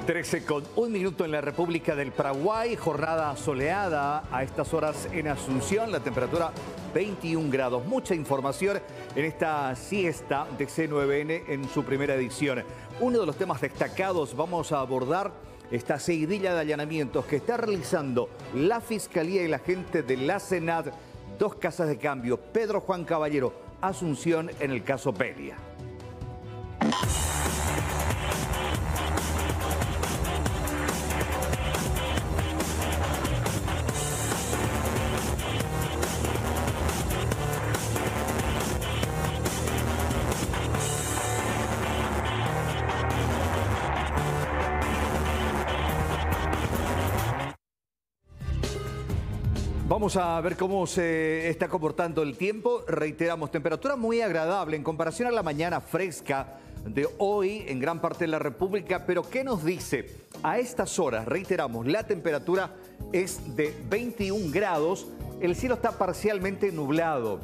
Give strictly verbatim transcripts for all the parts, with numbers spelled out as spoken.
trece con un minuto en la República del Paraguay, jornada soleada a estas horas en Asunción, la temperatura veintiún grados. Mucha información en esta siesta de C nueve N en su primera edición. Uno de los temas destacados vamos a abordar esta seguidilla de allanamientos que está realizando la Fiscalía y la gente de la Senat, dos casas de cambio, Pedro Juan Caballero, Asunción en el caso Pelia. Vamos a ver cómo se está comportando el tiempo. Reiteramos, temperatura muy agradable en comparación a la mañana fresca de hoy en gran parte de la República. Pero ¿qué nos dice? A estas horas, reiteramos, la temperatura es de veintiún grados. El cielo está parcialmente nublado.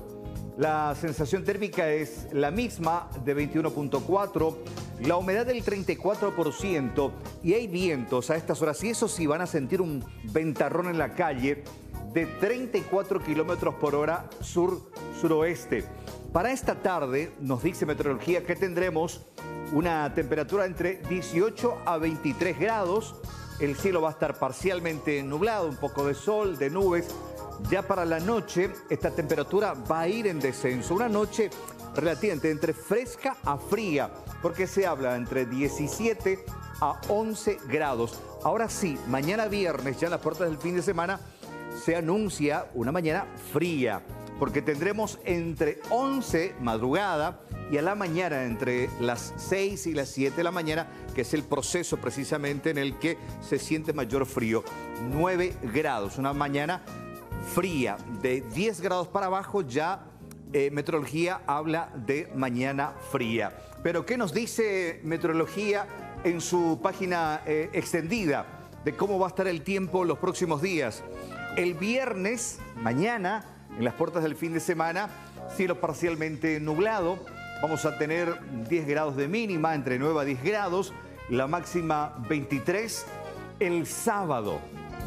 La sensación térmica es la misma, de veintiuno punto cuatro. La humedad del treinta y cuatro por ciento. Y hay vientos a estas horas. Y eso sí, van a sentir un ventarrón en la calle de treinta y cuatro kilómetros por hora sur-suroeste. Para esta tarde, nos dice meteorología que tendremos una temperatura entre dieciocho a veintitrés grados. El cielo va a estar parcialmente nublado, un poco de sol, de nubes. Ya para la noche, esta temperatura va a ir en descenso. Una noche relativamente entre fresca a fría, porque se habla entre diecisiete a once grados. Ahora sí, mañana viernes, ya en las puertas del fin de semana, se anuncia una mañana fría, porque tendremos entre once madrugada y a la mañana entre las seis y las siete de la mañana, que es el proceso precisamente en el que se siente mayor frío. nueve grados, una mañana fría. De diez grados para abajo ya eh, meteorología habla de mañana fría. Pero ¿qué nos dice meteorología en su página eh, extendida de cómo va a estar el tiempo los próximos días? El viernes, mañana, en las puertas del fin de semana, cielo parcialmente nublado. Vamos a tener diez grados de mínima, entre nueve a diez grados, la máxima veintitrés. El sábado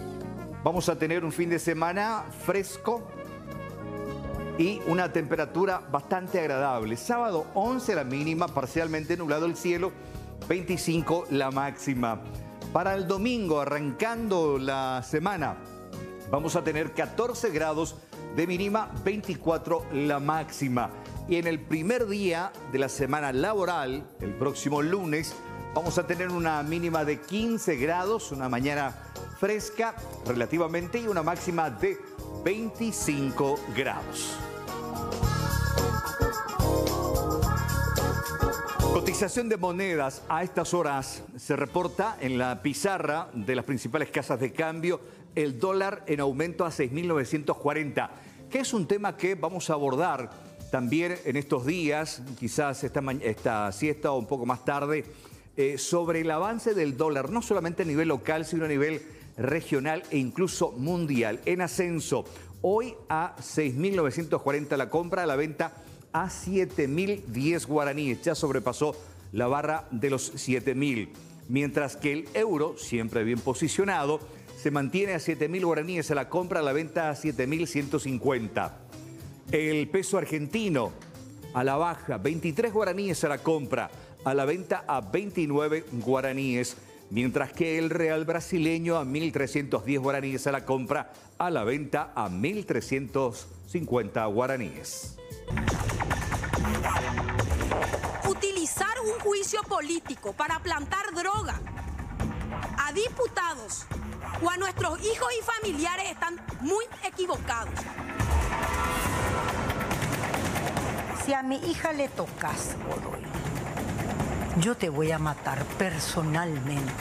vamos a tener un fin de semana fresco y una temperatura bastante agradable. Sábado once la mínima, parcialmente nublado el cielo, veinticinco la máxima. Para el domingo, arrancando la semana, vamos a tener catorce grados de mínima, veinticuatro la máxima. Y en el primer día de la semana laboral, el próximo lunes, vamos a tener una mínima de quince grados, una mañana fresca relativamente y una máxima de veinticinco grados. Cotización de monedas a estas horas se reporta en la pizarra de las principales casas de cambio. El dólar en aumento a seis mil novecientos cuarenta, que es un tema que vamos a abordar también en estos días, quizás esta, esta siesta o un poco más tarde, eh, sobre el avance del dólar, no solamente a nivel local, sino a nivel regional e incluso mundial. En ascenso, hoy a seis mil novecientos cuarenta la compra, a la venta a siete mil diez guaraníes, ya sobrepasó la barra de los siete mil. Mientras que el euro, siempre bien posicionado, se mantiene a siete mil guaraníes a la compra, a la venta a siete mil ciento cincuenta. El peso argentino a la baja, veintitrés guaraníes a la compra, a la venta a veintinueve guaraníes. Mientras que el real brasileño a mil trescientos diez guaraníes a la compra, a la venta a mil trescientos cincuenta guaraníes. Utilizar un juicio político para plantar droga a diputados o a nuestros hijos y familiares están muy equivocados. Si a mi hija le tocas, Godoy, yo te voy a matar personalmente.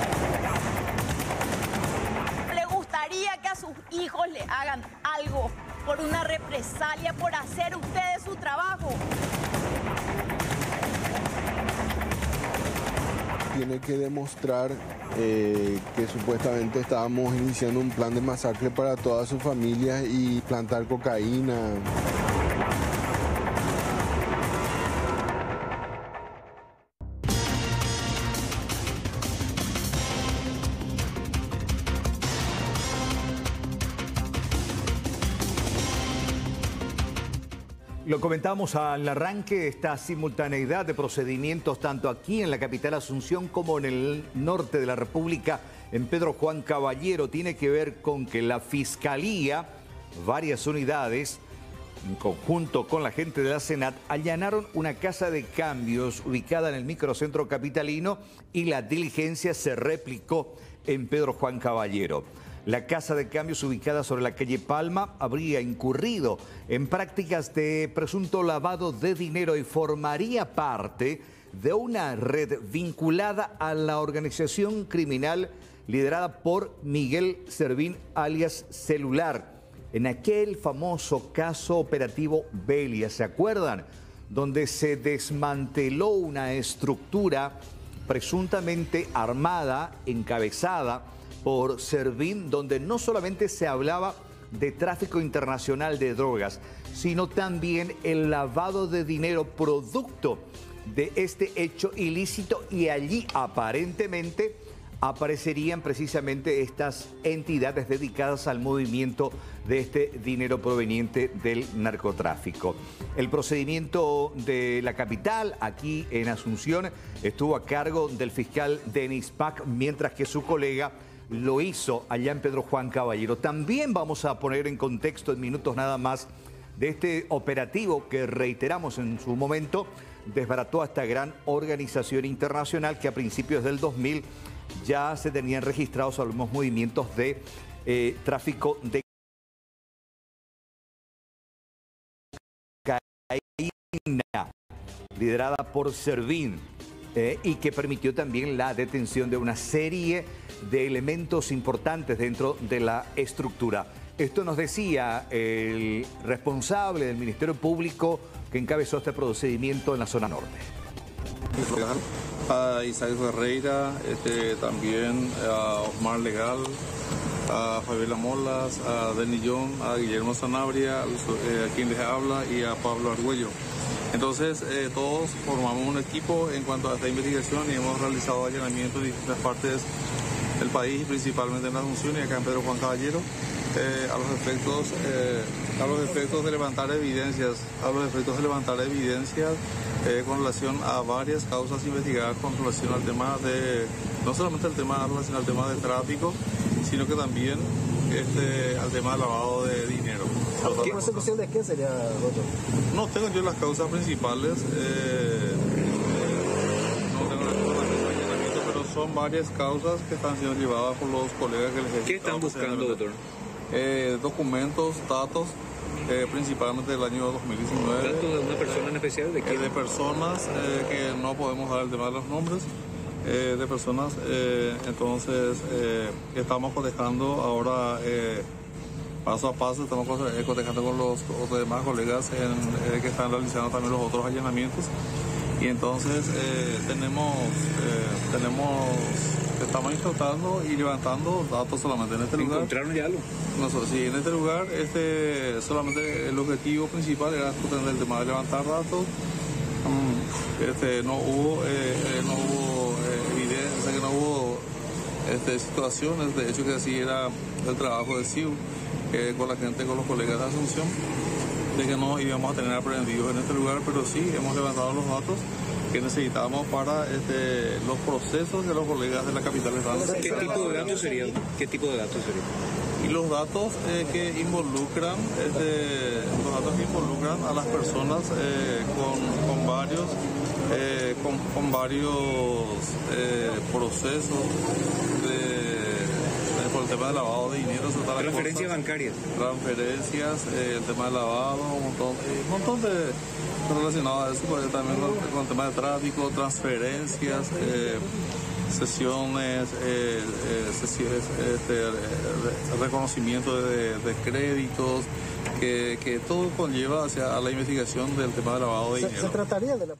¿Le gustaría que a sus hijos le hagan algo por una represalia por hacer ustedes su trabajo? Tiene que demostrar eh, que supuestamente estábamos iniciando un plan de masacre para toda su familia y plantar cocaína. Lo comentamos al arranque, esta simultaneidad de procedimientos tanto aquí en la capital Asunción como en el norte de la República, en Pedro Juan Caballero, tiene que ver con que la Fiscalía, varias unidades, en conjunto con la gente de la Senat, allanaron una casa de cambios ubicada en el microcentro capitalino y la diligencia se replicó en Pedro Juan Caballero. La casa de cambios ubicada sobre la calle Palma habría incurrido en prácticas de presunto lavado de dinero y formaría parte de una red vinculada a la organización criminal liderada por Miguel Servín, alias Celular, en aquel famoso caso operativo Belia, ¿se acuerdan? Donde se desmanteló una estructura presuntamente armada, encabezada por Servín, donde no solamente se hablaba de tráfico internacional de drogas, sino también el lavado de dinero producto de este hecho ilícito, y allí aparentemente aparecerían precisamente estas entidades dedicadas al movimiento de este dinero proveniente del narcotráfico. El procedimiento de la capital, aquí en Asunción, estuvo a cargo del fiscal Denis Pac, mientras que su colega lo hizo allá en Pedro Juan Caballero. También vamos a poner en contexto en minutos nada más de este operativo que, reiteramos, en su momento desbarató a esta gran organización internacional que a principios del dos mil ya se tenían registrados algunos movimientos de eh, tráfico de cocaína, liderada por Servín, eh, y que permitió también la detención de una serie de elementos importantes dentro de la estructura. Esto nos decía el responsable del Ministerio Público que encabezó este procedimiento en la zona norte. A Isaac Ferreira, este, también a Omar Legal, a Fabiola Molas, a Denis John, a Guillermo Sanabria, eh, a quien les habla, y a Pablo Argüello. Entonces, eh, todos formamos un equipo en cuanto a esta investigación y hemos realizado allanamientos en distintas partes del país, principalmente en la Asunción y acá en Pedro Juan Caballero, eh, a los efectos, eh, a los efectos de levantar evidencias, a los efectos de levantar evidencias eh, con relación a varias causas investigadas con relación al tema de, no solamente el tema relacionado al tema del tráfico, sino que también este, al tema del lavado de dinero. ¿Qué persecución de qué sería, doctor? No tengo yo las causas principales, eh, no tengo las causas de allanamiento, pero son varias causas que están siendo llevadas por los colegas que les. ¿Qué están buscando, doctor? Eh, documentos, datos, eh, principalmente del año dos mil diecinueve. ¿Datos de una persona en especial? ¿De qué? Eh, de personas eh, que no podemos dar el tema de los nombres, eh, de personas, eh, entonces eh, estamos cotejando ahora eh, paso a paso, estamos cotejando con los, los demás colegas en, eh, que están realizando también los otros allanamientos, y entonces eh, tenemos, eh, tenemos estamos incautando y levantando datos solamente en este lugar. ¿Encontraron ya algo? Nosotros, sí, en este lugar este, solamente el objetivo principal era el tema de levantar datos. Este, no hubo, eh, no hubo eh, evidencia, que no hubo este, situaciones, de hecho que así era el trabajo de C I U, eh, con la gente, con los colegas de Asunción, de que no íbamos a tener aprendidos en este lugar, pero sí hemos levantado los datos que necesitamos para este, los procesos de los colegas de la capital están. ¿Qué tipo de datos sería? ¿Qué tipo de datos sería? Y los datos eh, que involucran, este, los datos que involucran a las personas eh, con, con varios, eh, con, con varios eh, procesos de, de, por el tema de lavado de dinero. Transferencias bancarias. Transferencias, eh, el tema de lavado, un montón, eh, un montón de relacionado a eso, pues, también con, con el tema de tráfico, transferencias, eh, sesiones, eh, eh, sesiones este, re, reconocimiento de, de créditos, que, que todo conlleva hacia a la investigación del tema de lavado de ¿Se, dinero. ¿Se trataría de la...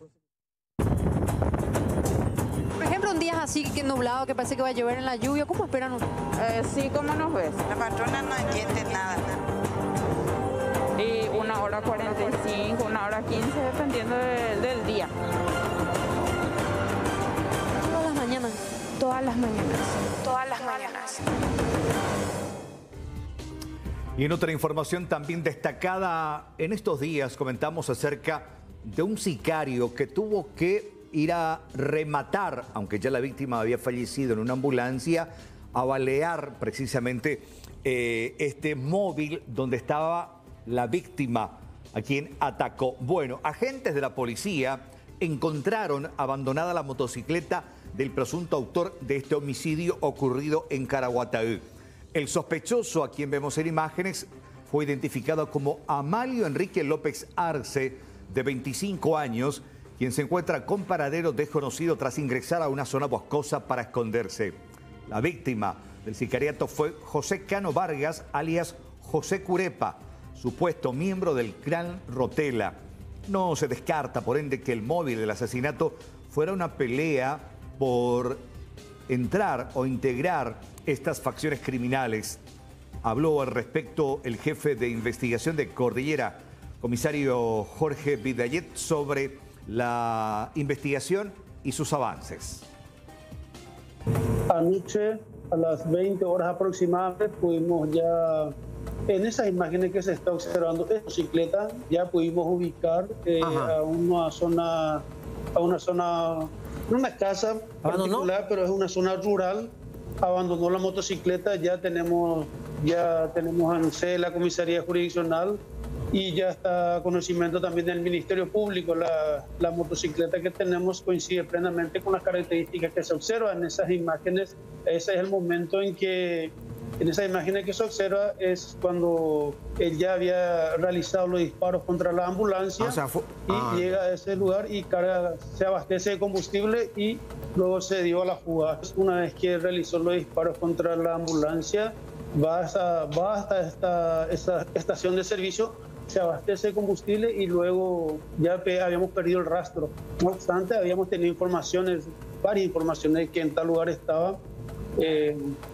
Por ejemplo, un día así que nublado, que parece que va a llover en la lluvia, ¿cómo esperan ustedes? Eh, sí, ¿cómo nos ves? La patrona no entiende nada. Y una hora cuarenta y cinco, una hora quince, dependiendo de, del día. Todas las mañanas. Todas las mañanas. Todas las mañanas. Y en otra información también destacada, en estos días comentamos acerca de un sicario que tuvo que ir a rematar, aunque ya la víctima había fallecido en una ambulancia, a balear precisamente eh, este móvil donde estaba la víctima, a quien atacó. Bueno, agentes de la policía encontraron abandonada la motocicleta del presunto autor de este homicidio ocurrido en Caraguatá. El sospechoso, a quien vemos en imágenes, fue identificado como Amalio Enrique López Arce, de veinticinco años, quien se encuentra con paradero desconocido tras ingresar a una zona boscosa para esconderse. La víctima del sicariato fue José Cano Vargas, alias José Curepa, supuesto miembro del clan Rotela. No se descarta, por ende, que el móvil del asesinato fuera una pelea por entrar o integrar estas facciones criminales. Habló al respecto el jefe de investigación de Cordillera, comisario Jorge Vidallet, sobre la investigación y sus avances. Anoche, a las veinte horas aproximadamente, pudimos ya, en esas imágenes que se está observando, esta bicicleta, ya pudimos ubicar eh, a una zona, a una zona, una casa particular, pero es una zona rural. Abandonó la motocicleta, ya tenemos, ya tenemos en sede la comisaría jurisdiccional y ya está a conocimiento también del Ministerio Público. La, la motocicleta que tenemos coincide plenamente con las características que se observan en esas imágenes. Ese es el momento en que, en esas imágenes que se observa, es cuando él ya había realizado los disparos contra la ambulancia. O sea, fue... y ah. llega a ese lugar y carga, se abastece de combustible y luego se dio a la fuga. Una vez que realizó los disparos contra la ambulancia, va hasta, va hasta esta, esta estación de servicio, se abastece de combustible y luego ya habíamos perdido el rastro. No obstante, habíamos tenido informaciones, varias informaciones de que en tal lugar estaba. Eh,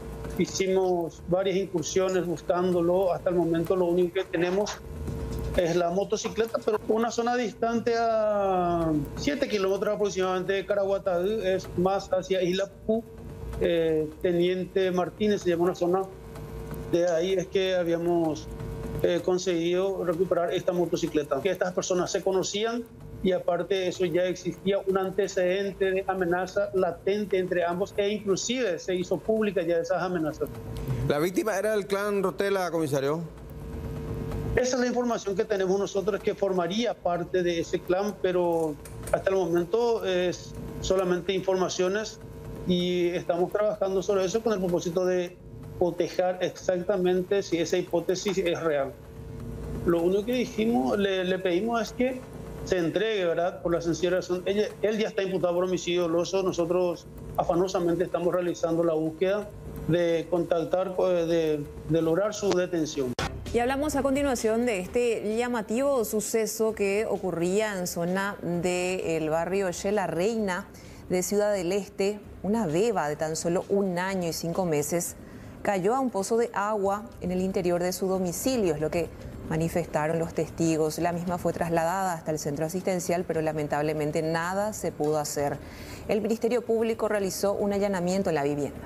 hicimos varias incursiones buscándolo. Hasta el momento lo único que tenemos es la motocicleta, pero una zona distante a siete kilómetros aproximadamente de Caraguatá, es más hacia Isla Pú, eh, Teniente Martínez se llama una zona. De ahí es que habíamos eh, conseguido recuperar esta motocicleta. Que estas personas se conocían y aparte de eso ya existía un antecedente de amenaza latente entre ambos e inclusive se hizo pública ya esas amenazas. ¿La víctima era del clan Rotela, comisario? Esa es la información que tenemos nosotros, que formaría parte de ese clan, pero hasta el momento es solamente informaciones y estamos trabajando sobre eso con el propósito de cotejar exactamente si esa hipótesis es real. Lo único que dijimos, le, le pedimos es que se entregue, ¿verdad? Por la sencilla razón, él, él ya está imputado por homicidio doloso. Nosotros afanosamente estamos realizando la búsqueda de contactar, de, de lograr su detención. Y hablamos a continuación de este llamativo suceso que ocurría en zona del barrio Ye La Reina de Ciudad del Este. Una beba de tan solo un año y cinco meses cayó a un pozo de agua en el interior de su domicilio, es lo que manifestaron los testigos. La misma fue trasladada hasta el centro asistencial, pero lamentablemente nada se pudo hacer. El Ministerio Público realizó un allanamiento en la vivienda.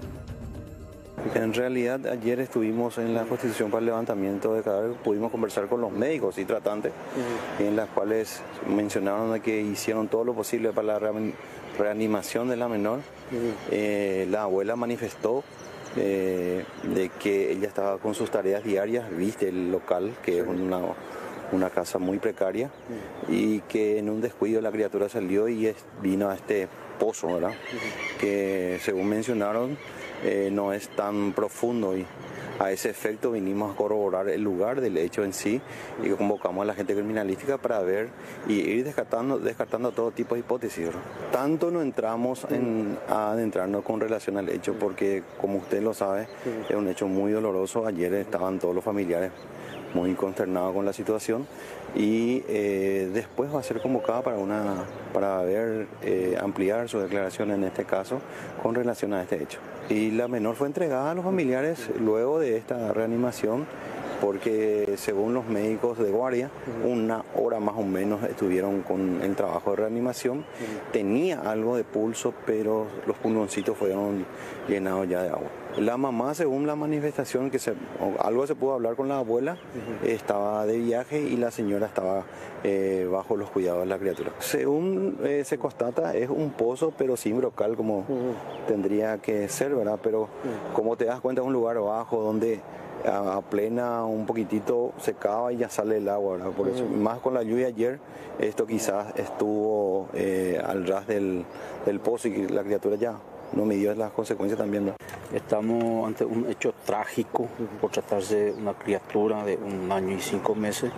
En realidad, ayer estuvimos en la Constitución para el levantamiento de cadáveres, pudimos conversar con los médicos y tratantes, uh-huh. en las cuales mencionaron que hicieron todo lo posible para la reanimación de la menor. Uh-huh. eh, la abuela manifestó eh, de que ella estaba con sus tareas diarias, viste el local, que es una, una casa muy precaria, uh-huh. y que en un descuido la criatura salió y es, vino a este pozo, ¿verdad? Uh-huh. Que según mencionaron, Eh, no es tan profundo y a ese efecto vinimos a corroborar el lugar del hecho en sí y convocamos a la gente criminalística para ver y ir descartando, descartando todo tipo de hipótesis, ¿verdad? Tanto no entramos en, a adentrarnos con relación al hecho porque, como usted lo sabe, es un hecho muy doloroso. Ayer estaban todos los familiares muy consternados con la situación y eh, después va a ser convocada para una para ver eh, ampliar su declaración en este caso con relación a este hecho. Y la menor fue entregada a los familiares luego de esta reanimación porque según los médicos de guardia, una hora más o menos estuvieron con el trabajo de reanimación. Tenía algo de pulso, pero los pulmoncitos fueron llenados ya de agua. La mamá, según la manifestación, que se, algo se pudo hablar con la abuela, uh-huh. estaba de viaje y la señora estaba eh, bajo los cuidados de la criatura. Según eh, se constata, es un pozo, pero sin brocal como uh-huh. tendría que ser, ¿verdad? Pero uh-huh. como te das cuenta, es un lugar bajo donde a plena un poquitito se cava y ya sale el agua, ¿verdad? Por eso, uh-huh. más con la lluvia ayer, esto quizás estuvo eh, al ras del, del pozo y la criatura ya no midió las consecuencias también, ¿no? Estamos ante un hecho trágico por tratarse de una criatura de un año y cinco meses.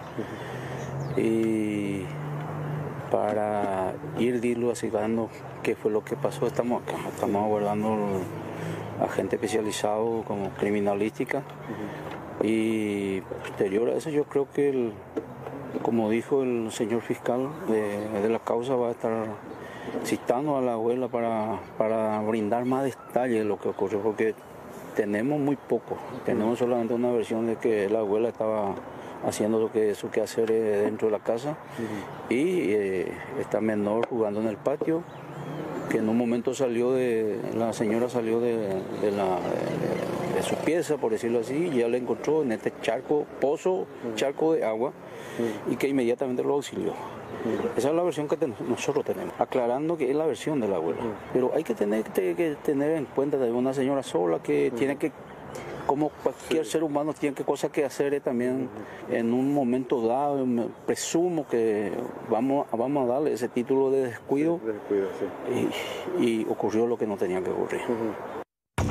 Y para ir dilucidando qué fue lo que pasó, estamos acá. Estamos aguardando agente especializado como criminalística. Y posterior a eso yo creo que, el, como dijo el señor fiscal de, de la causa, va a estar citando a la abuela para, para brindar más detalles de lo que ocurrió, porque tenemos muy poco, tenemos solamente una versión de que la abuela estaba haciendo lo que, su quehacer dentro de la casa uh-huh. y eh, esta menor jugando en el patio, que en un momento salió de, la señora salió de, de, la, de, de su pieza, por decirlo así, y ya la encontró en este charco, pozo, uh-huh. charco de agua, uh-huh. y que inmediatamente lo auxilió. Esa es la versión que ten, nosotros tenemos, aclarando que es la versión de la abuela. Pero hay que tener, que, que tener en cuenta de una señora sola que uh-huh. tiene que, como cualquier sí. ser humano, tiene que cosas que hacer también uh-huh. en un momento dado. Me presumo que vamos, vamos a darle ese título de descuido, sí, de descuido sí. y, y ocurrió lo que no tenía que ocurrir. Uh-huh.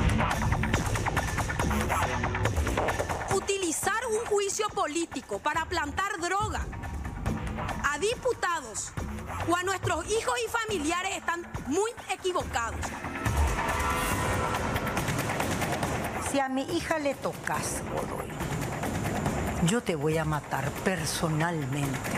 Utilizar un juicio político para plantar droga a diputados o a nuestros hijos y familiares están muy equivocados. Si a mi hija le tocas, Godoy, yo te voy a matar personalmente.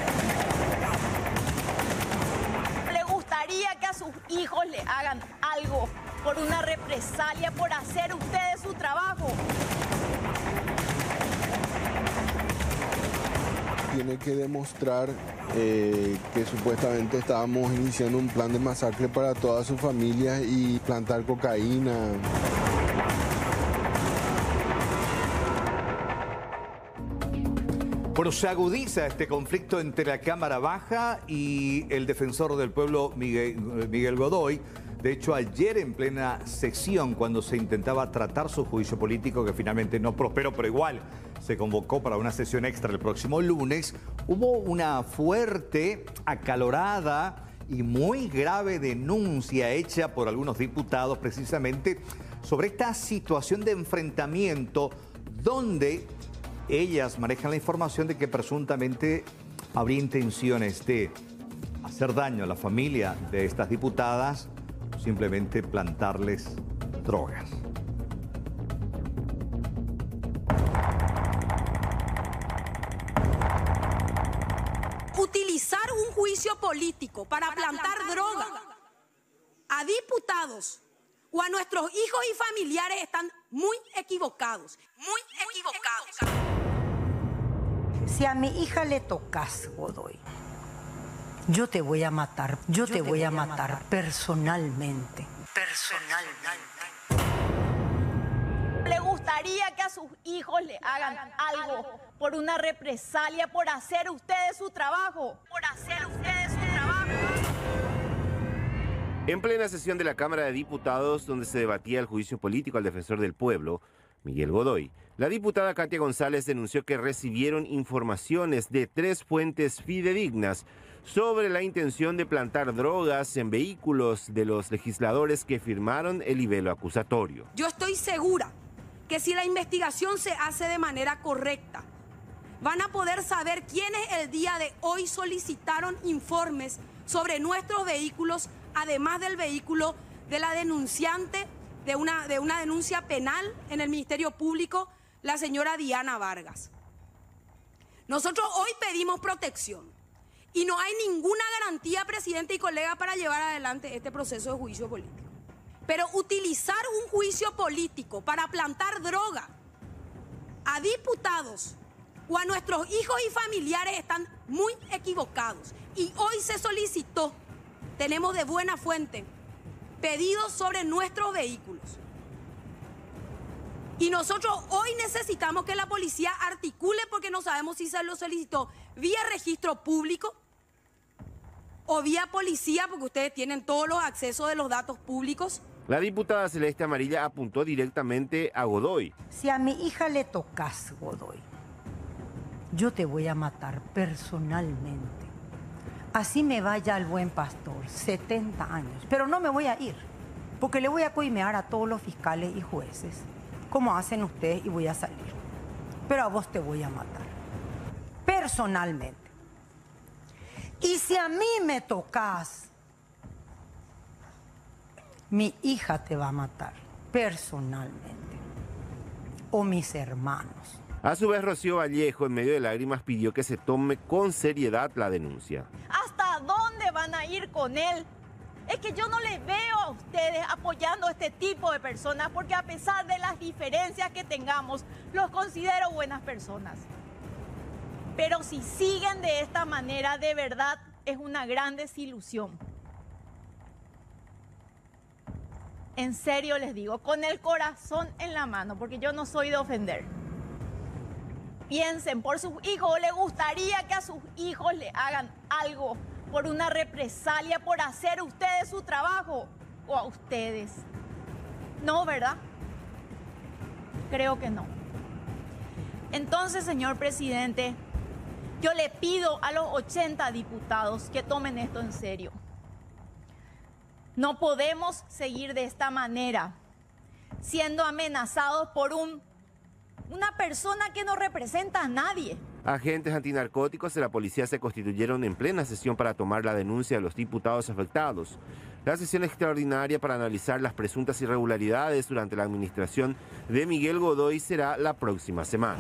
¿Le gustaría que a sus hijos le hagan algo por una represalia por hacer ustedes su trabajo? Tiene que demostrar eh, que supuestamente estábamos iniciando un plan de masacre para toda su familia y plantar cocaína. Bueno, se agudiza este conflicto entre la Cámara Baja y el defensor del pueblo, Miguel, Miguel Godoy. De hecho, ayer en plena sesión, cuando se intentaba tratar su juicio político, que finalmente no prosperó, pero igual se convocó para una sesión extra el próximo lunes, hubo una fuerte, acalorada y muy grave denuncia hecha por algunos diputados precisamente sobre esta situación de enfrentamiento donde ellas manejan la información de que presuntamente habría intenciones de hacer daño a la familia de estas diputadas, simplemente plantarles drogas. Utilizar un juicio político para, para plantar, plantar droga, droga a diputados o a nuestros hijos y familiares están muy equivocados, muy, muy equivocados. Si a mi hija le tocas, Godoy, yo te voy a matar, yo, yo te, te voy, voy a matar, matar personalmente. Personalmente. ¿Le gustaría que a sus hijos le hagan algo por una represalia por hacer ustedes su trabajo? Por hacer ustedes su trabajo. En plena sesión de la Cámara de Diputados, donde se debatía el juicio político al defensor del pueblo, Miguel Godoy, la diputada Katia González denunció que recibieron informaciones de tres fuentes fidedignas sobre la intención de plantar drogas en vehículos de los legisladores que firmaron el libelo acusatorio. Yo estoy segura que si la investigación se hace de manera correcta, van a poder saber quiénes el día de hoy solicitaron informes sobre nuestros vehículos, además del vehículo de la denunciante de una, de una denuncia penal en el Ministerio Público, la señora Diana Vargas. Nosotros hoy pedimos protección y no hay ninguna garantía, presidente y colega, para llevar adelante este proceso de juicio político. Pero utilizar un juicio político para plantar droga a diputados o a nuestros hijos y familiares están muy equivocados. Y hoy se solicitó, tenemos de buena fuente, pedidos sobre nuestros vehículos. Y nosotros hoy necesitamos que la policía articule, porque no sabemos si se lo solicitó vía registro público o vía policía, porque ustedes tienen todos los accesos de los datos públicos. La diputada Celeste Amarilla apuntó directamente a Godoy. Si a mi hija le tocas, Godoy, yo te voy a matar personalmente. Así me vaya al Buen Pastor, setenta años. Pero no me voy a ir, porque le voy a coimear a todos los fiscales y jueces, como hacen ustedes, y voy a salir. Pero a vos te voy a matar, personalmente. Y si a mí me tocas, mi hija te va a matar, personalmente. O mis hermanos. A su vez, Rocío Vallejo, en medio de lágrimas, pidió que se tome con seriedad la denuncia. ¿Hasta dónde van a ir con él? Es que yo no les veo a ustedes apoyando a este tipo de personas, porque a pesar de las diferencias que tengamos, los considero buenas personas. Pero si siguen de esta manera, de verdad es una gran desilusión. En serio les digo, con el corazón en la mano, porque yo no soy de ofender. Piensen por sus hijos. ¿Les gustaría que a sus hijos le hagan algo por una represalia, por hacer ustedes su trabajo? ¿O a ustedes? No, ¿verdad? Creo que no. Entonces, señor presidente, yo le pido a los ochenta diputados que tomen esto en serio. No podemos seguir de esta manera, siendo amenazados por un, una persona que no representa a nadie. Agentes antinarcóticos de la policía se constituyeron en plena sesión para tomar la denuncia de los diputados afectados. La sesión extraordinaria para analizar las presuntas irregularidades durante la administración de Miguel Godoy será la próxima semana.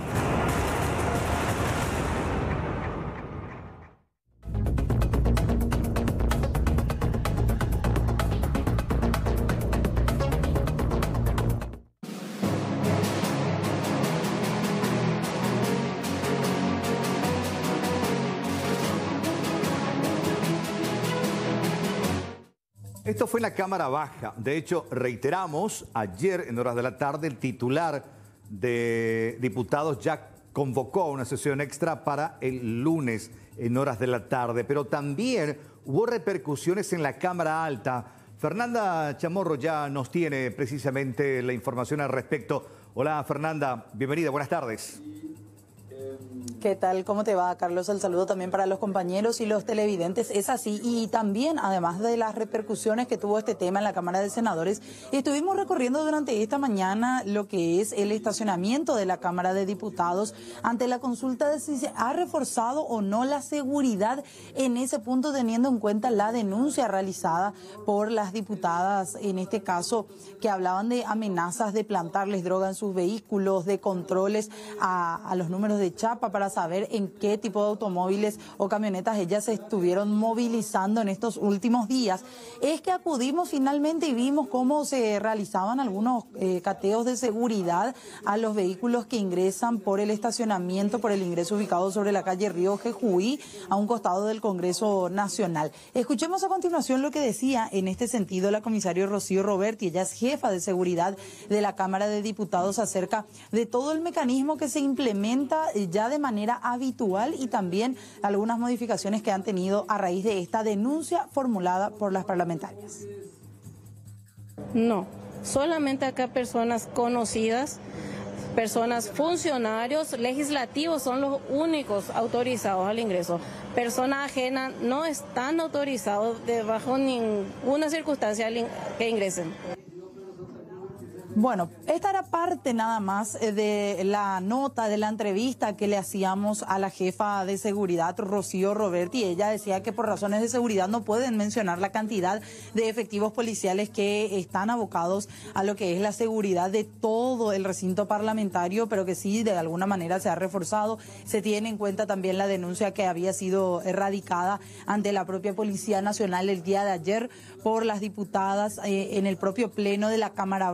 Esto fue en la Cámara Baja. De hecho, reiteramos, ayer en horas de la tarde el titular de diputados ya convocó una sesión extra para el lunes en horas de la tarde. Pero también hubo repercusiones en la Cámara Alta. Fernanda Chamorro ya nos tiene precisamente la información al respecto. Hola Fernanda, bienvenida, buenas tardes. ¿Qué tal? ¿Cómo te va, Carlos? El saludo también para los compañeros y los televidentes. Es así, y también, además de las repercusiones que tuvo este tema en la Cámara de Senadores, estuvimos recorriendo durante esta mañana lo que es el estacionamiento de la Cámara de Diputados ante la consulta de si se ha reforzado o no la seguridad en ese punto, teniendo en cuenta la denuncia realizada por las diputadas, en este caso, que hablaban de amenazas de plantarles droga en sus vehículos, de controles a, a los números de chapa para saber en qué tipo de automóviles o camionetas ellas se estuvieron movilizando en estos últimos días. Es que acudimos finalmente y vimos cómo se realizaban algunos eh, cateos de seguridad a los vehículos que ingresan por el estacionamiento, por el ingreso ubicado sobre la calle Río Jejuí, a un costado del Congreso Nacional. Escuchemos a continuación lo que decía en este sentido la comisaria Rocío Roberti. Ella es jefa de seguridad de la Cámara de Diputados acerca de todo el mecanismo que se implementa ya de manera habitual y también algunas modificaciones que han tenido a raíz de esta denuncia formulada por las parlamentarias. No, solamente acá personas conocidas, personas, funcionarios legislativos son los únicos autorizados al ingreso. Personas ajenas no están autorizados de bajo ninguna circunstancia que ingresen. Bueno, esta era parte nada más de la nota, de la entrevista que le hacíamos a la jefa de seguridad, Rocío Roberti. Ella decía que por razones de seguridad no pueden mencionar la cantidad de efectivos policiales que están abocados a lo que es la seguridad de todo el recinto parlamentario, pero que sí de alguna manera se ha reforzado. Se tiene en cuenta también la denuncia que había sido erradicada ante la propia Policía Nacional el día de ayer por las diputadas eh, en el propio pleno de la Cámara Baja.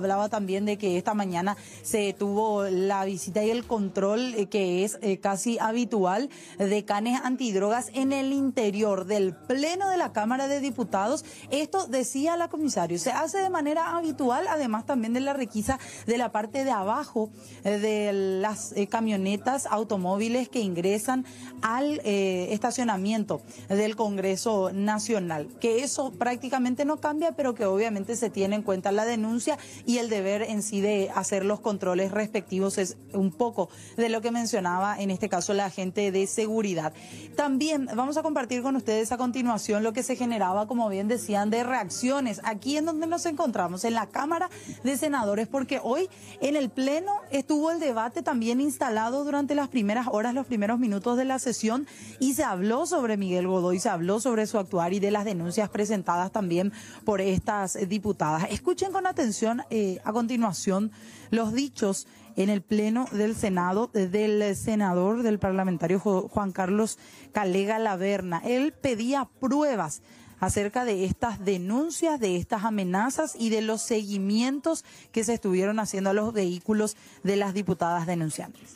hablaba también de que esta mañana se tuvo la visita y el control eh, que es eh, casi habitual de canes antidrogas en el interior del Pleno de la Cámara de Diputados. Esto decía la comisario, se hace de manera habitual, además también de la requisa de la parte de abajo eh, de las eh, camionetas, automóviles que ingresan al eh, estacionamiento del Congreso Nacional. Que eso prácticamente no cambia, pero que obviamente se tiene en cuenta la denuncia y el deber en sí de hacer los controles respectivos es un poco de lo que mencionaba en este caso la agente de seguridad. También vamos a compartir con ustedes a continuación lo que se generaba, como bien decían, de reacciones aquí en donde nos encontramos, en la Cámara de Senadores, porque hoy en el Pleno estuvo el debate también instalado durante las primeras horas, los primeros minutos de la sesión, y se habló sobre Miguel Godoy, se habló sobre su actuar y de las denuncias presentadas también por estas diputadas. Escuchen con atención eh, a continuación los dichos en el Pleno del Senado del senador, del parlamentario Juan Carlos Calega Laverna. Él pedía pruebas acerca de estas denuncias, de estas amenazas y de los seguimientos que se estuvieron haciendo a los vehículos de las diputadas denunciantes.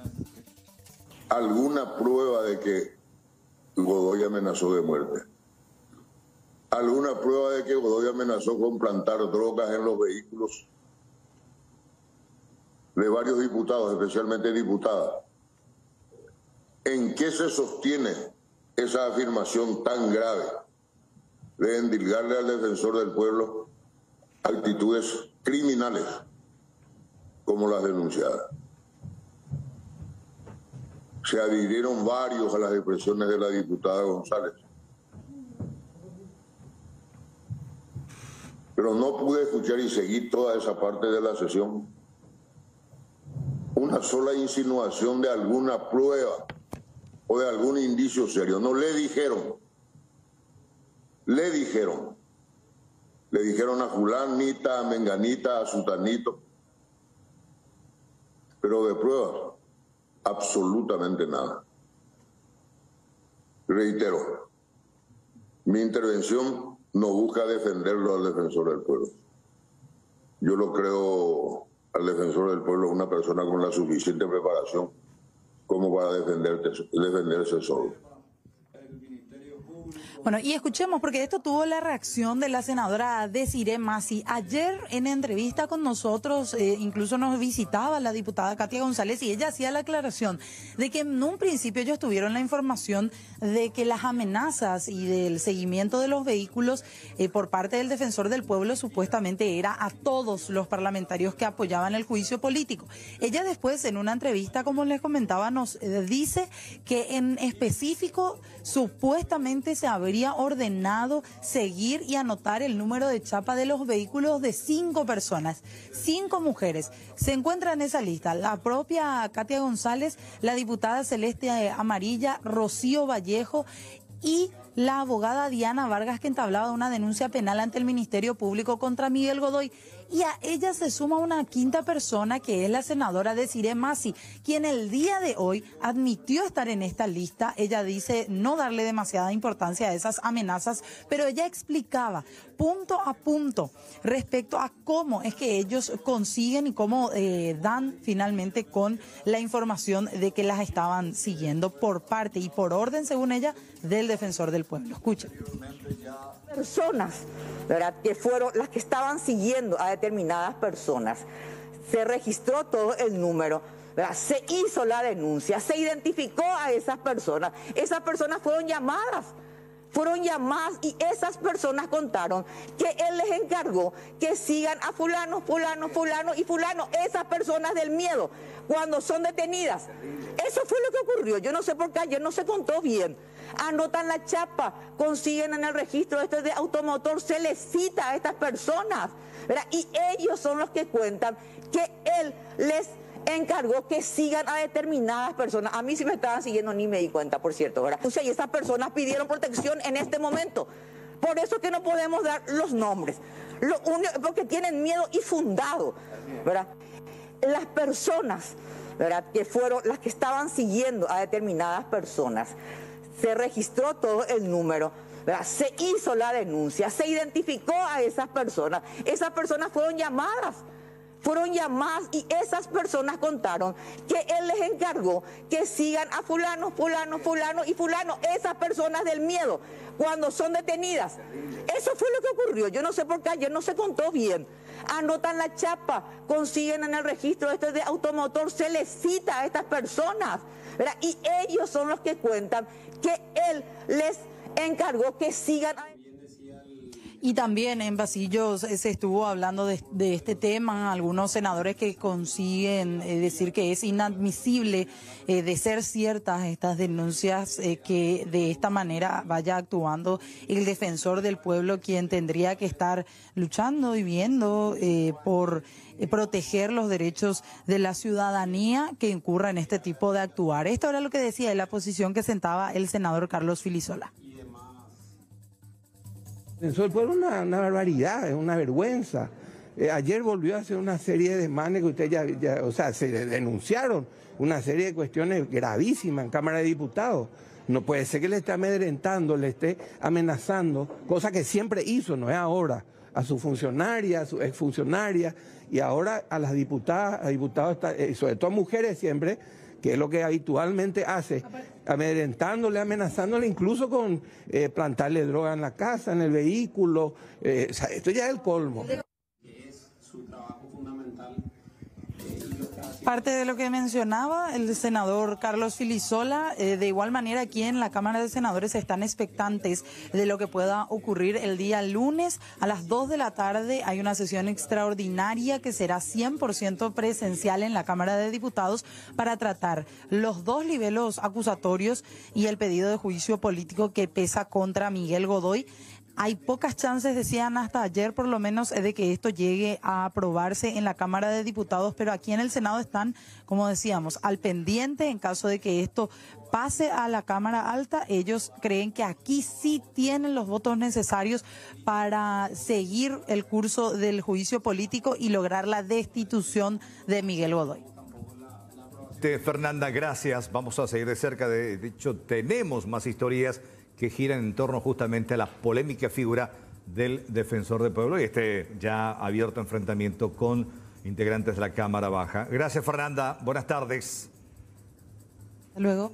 ¿Alguna prueba de que Godoy amenazó de muerte? ¿Alguna prueba de que Godoy amenazó con plantar drogas en los vehículos de varios diputados, especialmente diputadas? ¿En qué se sostiene esa afirmación tan grave de endilgarle al defensor del pueblo actitudes criminales como las denunciadas? Se adhirieron varios a las expresiones de la diputada González. Pero no pude escuchar y seguir toda esa parte de la sesión. Una sola insinuación de alguna prueba o de algún indicio serio. No le dijeron. Le dijeron. Le dijeron a fulanita, a menganita, a sutanito. Pero de pruebas, absolutamente nada. Reitero, mi intervención no busca defenderlo al defensor del pueblo. Yo lo creo al defensor del pueblo una persona con la suficiente preparación como para defenderte, defenderse solo. Bueno, y escuchemos, porque esto tuvo la reacción de la senadora Desiree Masi. Ayer en entrevista con nosotros, eh, incluso nos visitaba la diputada Katia González y ella hacía la aclaración de que en un principio ellos tuvieron la información de que las amenazas y del seguimiento de los vehículos eh, por parte del defensor del pueblo supuestamente era a todos los parlamentarios que apoyaban el juicio político. Ella después, en una entrevista, como les comentaba, nos eh, dice que en específico supuestamente se habría ordenado seguir y anotar el número de chapa de los vehículos de cinco personas, cinco mujeres. Se encuentra en esa lista la propia Katia González, la diputada Celeste Amarilla, Rocío Vallejo y la abogada Diana Vargas, que entablaba una denuncia penal ante el Ministerio Público contra Miguel Godoy. Y a ella se suma una quinta persona, que es la senadora Desiree Masi, quien el día de hoy admitió estar en esta lista. Ella dice no darle demasiada importancia a esas amenazas, pero ella explicaba punto a punto respecto a cómo es que ellos consiguen y cómo eh, dan finalmente con la información de que las estaban siguiendo por parte y por orden, según ella, del defensor del pueblo. Escuchen. Personas, ¿verdad?, que fueron las que estaban siguiendo a determinadas personas. Se registró todo el número, ¿verdad?, se hizo la denuncia, se identificó a esas personas. Esas personas fueron llamadas, fueron llamadas y esas personas contaron que él les encargó que sigan a fulano, fulano, fulano y fulano. Esas personas del miedo, cuando son detenidas. Eso fue lo que ocurrió. Yo no sé por qué ayer no se contó bien. Anotan la chapa, consiguen en el registro este de automotor, se les cita a estas personas, ¿verdad? Y ellos son los que cuentan que él les encargó que sigan a determinadas personas. A mí sí me estaban siguiendo, ni me di cuenta, por cierto, ¿verdad? O sea, y esas personas pidieron protección en este momento. Por eso que no podemos dar los nombres, lo único, porque tienen miedo y fundado, ¿verdad? Las personas, ¿verdad?, que fueron las que estaban siguiendo a determinadas personas. Se registró todo el número, ¿verdad?, se hizo la denuncia, se identificó a esas personas. Esas personas fueron llamadas, fueron llamadas y esas personas contaron que él les encargó que sigan a fulano, fulano, fulano y fulano, esas personas del miedo, cuando son detenidas. Eso fue lo que ocurrió. Yo no sé por qué ayer no se contó bien. Anotan la chapa, consiguen en el registro este de automotor, se les cita a estas personas, ¿verdad? Y ellos son los que cuentan que él les encargó que sigan a... Y también en Pasillos se estuvo hablando de, de este tema, algunos senadores que consiguen eh, decir que es inadmisible eh, de ser ciertas estas denuncias, eh, que de esta manera vaya actuando el defensor del pueblo, quien tendría que estar luchando y viendo eh, por eh, proteger los derechos de la ciudadanía que incurra en este tipo de actuar. Esto era lo que decía de la posición que sentaba el senador Carlos Filisola. Eso fue una, una barbaridad, es una vergüenza. Eh, ayer volvió a hacer una serie de desmanes que usted ya, ya, o sea, se denunciaron una serie de cuestiones gravísimas en Cámara de Diputados. No puede ser que le esté amedrentando, le esté amenazando, cosa que siempre hizo, no es ahora, a su funcionaria, a su exfuncionaria, y ahora a las diputadas, a diputados, y sobre todo a mujeres siempre, que es lo que habitualmente hace, amedrentándole, amenazándole, incluso con eh, plantarle droga en la casa, en el vehículo. Eh, o sea, esto ya es el colmo. Parte de lo que mencionaba el senador Carlos Filisola, eh, de igual manera aquí en la Cámara de Senadores están expectantes de lo que pueda ocurrir el día lunes a las dos de la tarde. Hay una sesión extraordinaria que será cien por ciento presencial en la Cámara de Diputados para tratar los dos libelos acusatorios y el pedido de juicio político que pesa contra Miguel Godoy. Hay pocas chances, decían hasta ayer por lo menos, de que esto llegue a aprobarse en la Cámara de Diputados, pero aquí en el Senado están, como decíamos, al pendiente en caso de que esto pase a la Cámara Alta. Ellos creen que aquí sí tienen los votos necesarios para seguir el curso del juicio político y lograr la destitución de Miguel Godoy. Fernanda, gracias. Vamos a seguir de cerca. De, de hecho, tenemos más historias que giran en torno justamente a la polémica figura del defensor del pueblo y este ya abierto enfrentamiento con integrantes de la Cámara Baja. Gracias, Fernanda. Buenas tardes. Hasta luego.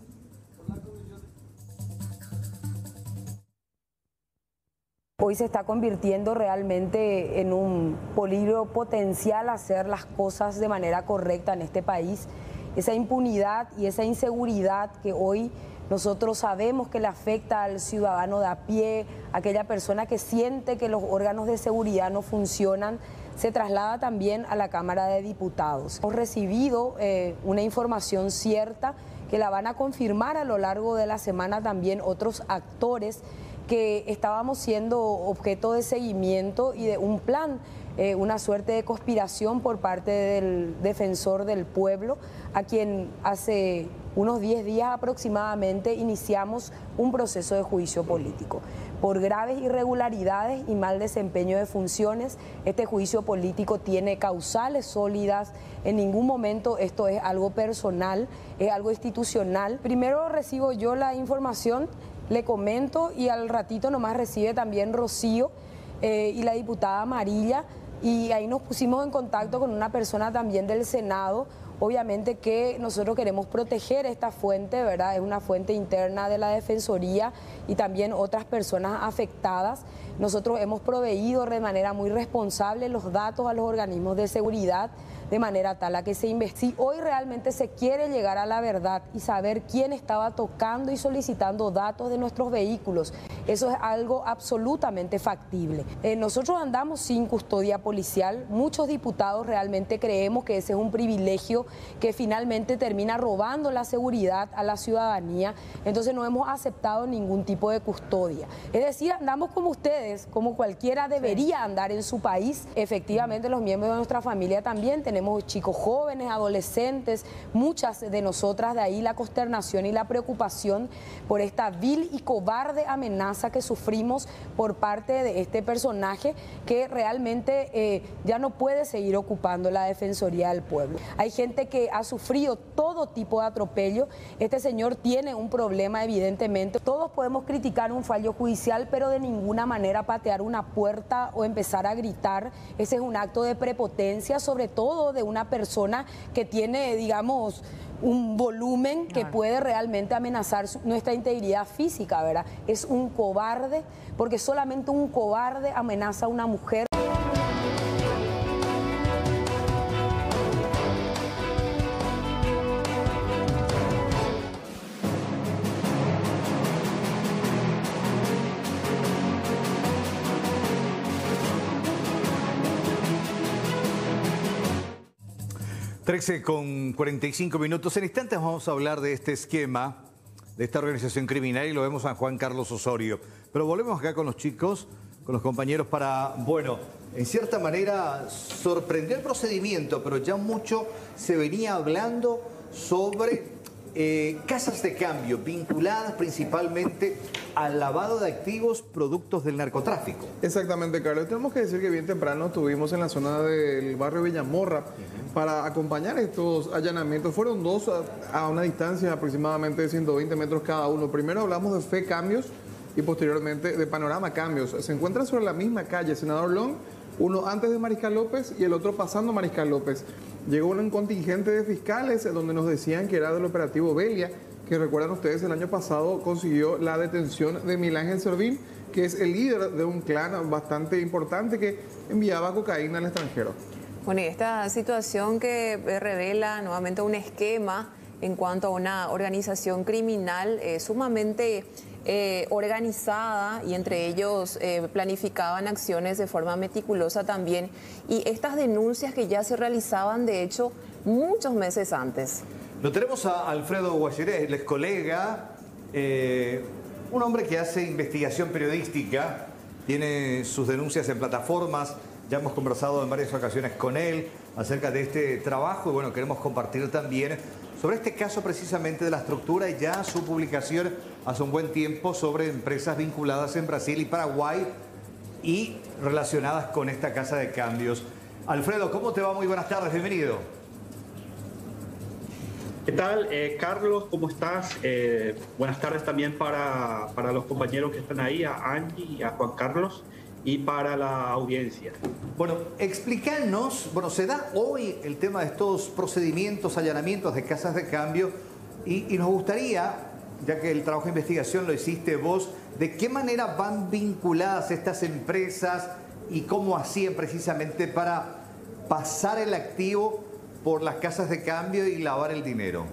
Hoy se está convirtiendo realmente en un peligro potencial hacer las cosas de manera correcta en este país. Esa impunidad y esa inseguridad que hoy nosotros sabemos que le afecta al ciudadano de a pie, aquella persona que siente que los órganos de seguridad no funcionan, se traslada también a la Cámara de Diputados. Hemos recibido eh, una información cierta que la van a confirmar a lo largo de la semana también otros actores que estábamos siendo objeto de seguimiento y de un plan, eh, una suerte de conspiración por parte del defensor del pueblo, a quien hace unos diez días aproximadamente iniciamos un proceso de juicio político. Por graves irregularidades y mal desempeño de funciones, este juicio político tiene causales sólidas. En ningún momento esto es algo personal, es algo institucional. Primero recibo yo la información, le comento y al ratito nomás recibe también Rocío eh, y la diputada Amarilla, y ahí nos pusimos en contacto con una persona también del Senado. Obviamente que nosotros queremos proteger esta fuente, ¿verdad? Es una fuente interna de la Defensoría y también otras personas afectadas. Nosotros hemos proveído de manera muy responsable los datos a los organismos de seguridad de manera tal a que se investigue. Hoy realmente se quiere llegar a la verdad y saber quién estaba tocando y solicitando datos de nuestros vehículos. Eso es algo absolutamente factible. Eh, nosotros andamos sin custodia policial. Muchos diputados realmente creemos que ese es un privilegio que finalmente termina robando la seguridad a la ciudadanía. Entonces no hemos aceptado ningún tipo de custodia. Es decir, andamos como ustedes, como cualquiera debería andar en su país. Efectivamente, los miembros de nuestra familia también tenemos tenemos chicos jóvenes, adolescentes, muchas de nosotras, de ahí la consternación y la preocupación por esta vil y cobarde amenaza que sufrimos por parte de este personaje que realmente eh, ya no puede seguir ocupando la Defensoría del Pueblo. Hay gente que ha sufrido todo tipo de atropello. Este señor tiene un problema evidentemente. Todos podemos criticar un fallo judicial, pero de ninguna manera patear una puerta o empezar a gritar. Ese es un acto de prepotencia, sobre todo de una persona que tiene, digamos, un volumen que puede realmente amenazar su, nuestra integridad física, ¿verdad? Es un cobarde, porque solamente un cobarde amenaza a una mujer. trece con cuarenta y cinco minutos. En instantes vamos a hablar de este esquema, de esta organización criminal, y lo vemos a Juan Carlos Osorio. Pero volvemos acá con los chicos, con los compañeros, para, bueno, en cierta manera sorprendió el procedimiento, pero ya mucho se venía hablando sobre eh, casas de cambio vinculadas principalmente al lavado de activos productos del narcotráfico. Exactamente, Carlos. Tenemos que decir que bien temprano estuvimos en la zona del barrio Villamorra uh-huh. para acompañar estos allanamientos. Fueron dos a, a una distancia aproximadamente de ciento veinte metros cada uno. Primero hablamos de Fe Cambios y posteriormente de Panorama Cambios. Se encuentran sobre la misma calle, Senador Long, uno antes de Mariscal López y el otro pasando Mariscal López. Llegó un contingente de fiscales donde nos decían que era del operativo Belia, que recuerdan ustedes el año pasado consiguió la detención de Miguel Ángel Servín, que es el líder de un clan bastante importante que enviaba cocaína al extranjero. Bueno, y esta situación que revela nuevamente un esquema en cuanto a una organización criminal eh, sumamente eh, organizada, y entre ellos eh, planificaban acciones de forma meticulosa también, y estas denuncias que ya se realizaban de hecho muchos meses antes. Lo tenemos a Alfredo Guacheré, él es colega, eh, un hombre que hace investigación periodística, tiene sus denuncias en plataformas, ya hemos conversado en varias ocasiones con él acerca de este trabajo y bueno, queremos compartir también sobre este caso precisamente de la estructura y ya su publicación hace un buen tiempo sobre empresas vinculadas en Brasil y Paraguay y relacionadas con esta casa de cambios. Alfredo, ¿cómo te va? Muy buenas tardes, bienvenido. ¿Qué tal, eh, Carlos? ¿Cómo estás? Eh, buenas tardes también para, para los compañeros que están ahí, a Angie y a Juan Carlos, y para la audiencia. Bueno, explícanos, bueno, se da hoy el tema de estos procedimientos, allanamientos de casas de cambio, y, y nos gustaría, ya que el trabajo de investigación lo hiciste vos, ¿de qué manera van vinculadas estas empresas y cómo hacían precisamente para pasar el activo por las casas de cambio y lavar el dinero?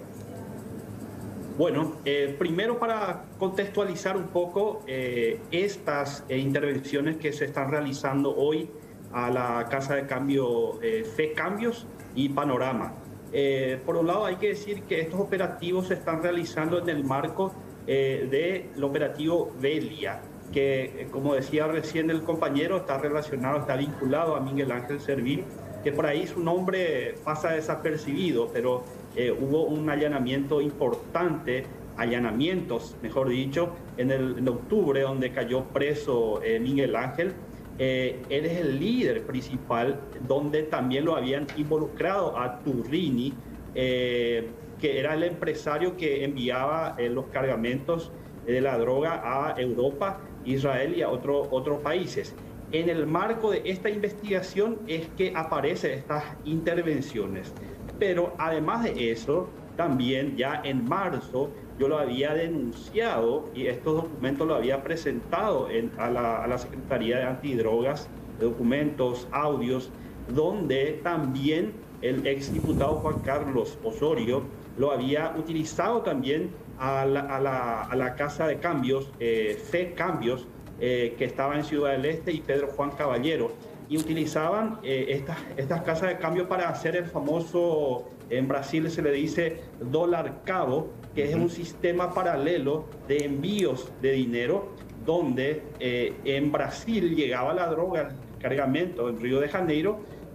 Bueno, eh, primero para contextualizar un poco eh, estas eh, intervenciones que se están realizando hoy a la casa de cambio eh, Fe Cambios y Panorama. Eh, por un lado hay que decir que estos operativos se están realizando en el marco eh, del operativo Belia, que eh, como decía recién el compañero, está relacionado, está vinculado a Miguel Ángel Servín, que por ahí su nombre pasa desapercibido, pero eh, hubo un allanamiento importante, allanamientos, mejor dicho, en, el, en octubre, donde cayó preso eh, Miguel Ángel. Eh, él es el líder principal, donde también lo habían involucrado a Turrini, eh, que era el empresario que enviaba eh, los cargamentos de la droga a Europa, Israel y a otro, otros países. En el marco de esta investigación es que aparecen estas intervenciones. Pero además de eso, también ya en marzo yo lo había denunciado y estos documentos lo había presentado en, a, la, a la Secretaría de Antidrogas, documentos, audios, donde también el exdiputado Juan Carlos Osorio lo había utilizado también a la, a la, a la Casa de Cambios, eh, Fe Cambios, Eh, que estaba en Ciudad del Este, y Pedro Juan Caballero, y utilizaban eh, estas, estas casas de cambio para hacer el famoso, en Brasil se le dice dólar cabo, que es un sistema paralelo de envíos de dinero, donde eh, en Brasil llegaba la droga, el cargamento en Río de Janeiro,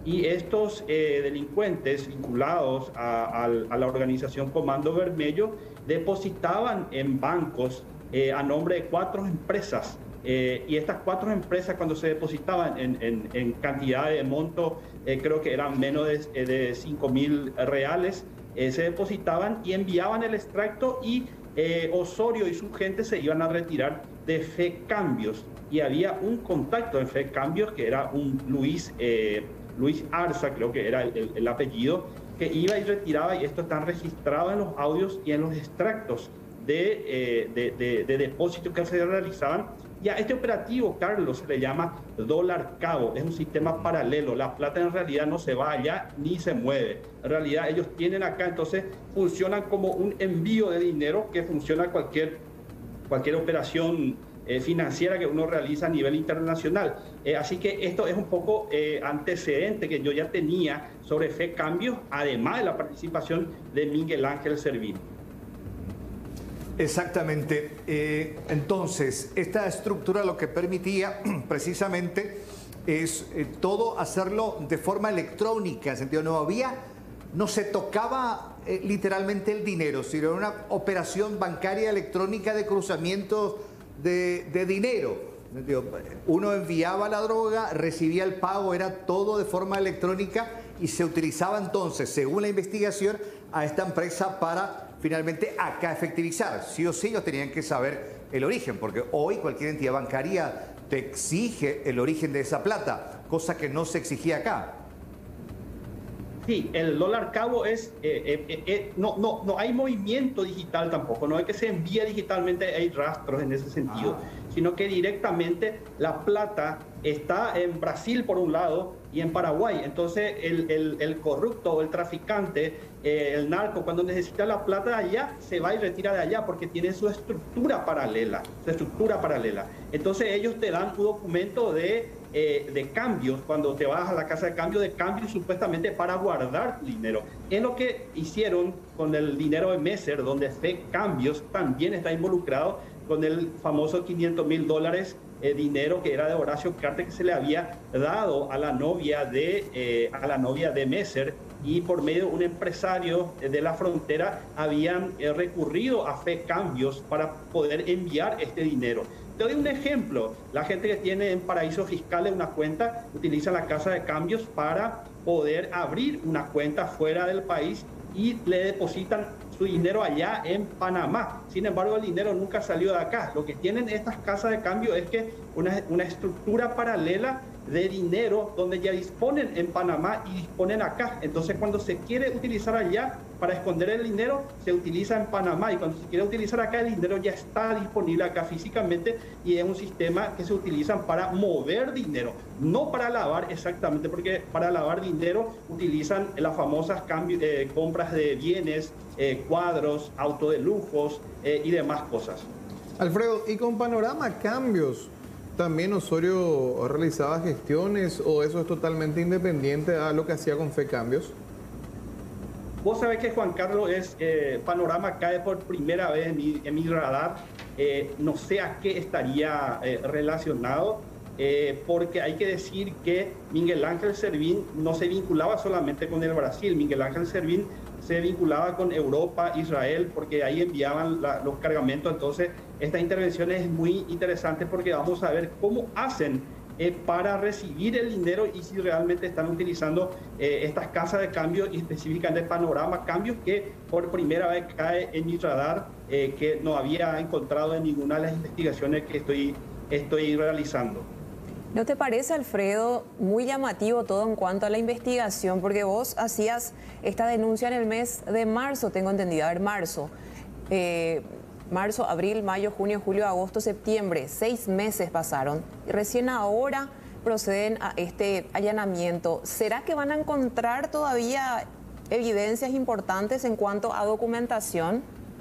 y estos eh, delincuentes vinculados a, a, a la organización Comando Vermelho depositaban en bancos eh, a nombre de cuatro empresas. Eh, y estas cuatro empresas, cuando se depositaban en, en, en cantidad de monto, eh, creo que eran menos de, de cinco mil reales, eh, se depositaban y enviaban el extracto, y eh, Osorio y su gente se iban a retirar de FECambios. Y había un contacto en FECambios que era un Luis, eh, Luis Arza, creo que era el, el, el apellido, que iba y retiraba, y esto está registrado en los audios y en los extractos de, eh, de, de, de depósitos que se realizaban. Y a este operativo, Carlos, se le llama dólar cabo, es un sistema paralelo. La plata en realidad no se va allá ni se mueve. En realidad ellos tienen acá, entonces funcionan como un envío de dinero que funciona cualquier, cualquier operación eh, financiera que uno realiza a nivel internacional. Eh, así que esto es un poco eh, antecedente que yo ya tenía sobre FECambios, además de la participación de Miguel Ángel Servín. Exactamente. Eh, entonces, esta estructura lo que permitía precisamente es eh, todo hacerlo de forma electrónica, en sentido, no había, no se tocaba eh, literalmente el dinero, sino era una operación bancaria electrónica de cruzamiento de, de dinero. Uno enviaba la droga, recibía el pago, era todo de forma electrónica, y se utilizaba entonces, según la investigación, a esta empresa para finalmente acá efectivizar. Sí o sí ellos tenían que saber el origen, porque hoy cualquier entidad bancaria te exige el origen de esa plata, cosa que no se exigía acá. Sí, el dólar cabo es, eh, eh, eh, no, no, no hay movimiento digital tampoco, no es que se envía digitalmente, hay rastros en ese sentido, ah. sino que directamente la plata está en Brasil por un lado y en Paraguay. Entonces el, el, el corrupto o el traficante, eh, el narco, cuando necesita la plata de allá, se va y retira de allá porque tiene su estructura paralela, su estructura paralela. Entonces ellos te dan un documento de, eh, de cambios, cuando te vas a la casa de cambio, de cambios supuestamente para guardar tu dinero. Es lo que hicieron con el dinero de Messer, donde FECambios también está involucrado con el famoso quinientos mil dólares Eh, dinero que era de Horacio Cartes, que se le había dado a la novia de, eh, a la novia de Messer, y por medio de un empresario de la frontera habían eh, recurrido a FECambios para poder enviar este dinero. Te doy un ejemplo. La gente que tiene en paraísos fiscales una cuenta utiliza la casa de cambios para poder abrir una cuenta fuera del país y le depositan su dinero allá en Panamá. Sin embargo, el dinero nunca salió de acá. Lo que tienen estas casas de cambio es que una, una estructura paralela de dinero donde ya disponen en Panamá y disponen acá. Entonces, cuando se quiere utilizar allá para esconder el dinero, se utiliza en Panamá, y cuando se quiere utilizar acá, el dinero ya está disponible acá físicamente, y es un sistema que se utiliza para mover dinero, no para lavar exactamente, porque para lavar dinero utilizan las famosas cambios, eh, compras de bienes, eh, cuadros, auto de lujos eh, y demás cosas. Alfredo, y con Panorama Cambios, ¿también Osorio realizaba gestiones o eso es totalmente independiente a lo que hacía con FECambios? Vos sabés que Juan Carlos, es eh, Panorama cae por primera vez en mi, en mi radar. Eh, no sé a qué estaría eh, relacionado, eh, porque hay que decir que Miguel Ángel Servín no se vinculaba solamente con el Brasil. Miguel Ángel Servín se vinculaba con Europa, Israel, porque ahí enviaban la, los cargamentos. Entonces, esta intervención es muy interesante porque vamos a ver cómo hacen eh, para recibir el dinero y si realmente están utilizando eh, estas casas de cambio, y específicamente Panorama Cambios, que por primera vez cae en mi radar, eh, que no había encontrado en ninguna de las investigaciones que estoy, estoy realizando. ¿No te parece, Alfredo, muy llamativo todo en cuanto a la investigación? Porque vos hacías esta denuncia en el mes de marzo, tengo entendido, a ver, marzo. Eh, marzo, abril, mayo, junio, julio, agosto, septiembre, seis meses pasaron. Y recién ahora proceden a este allanamiento. ¿Será que van a encontrar todavía evidencias importantes en cuanto a documentación?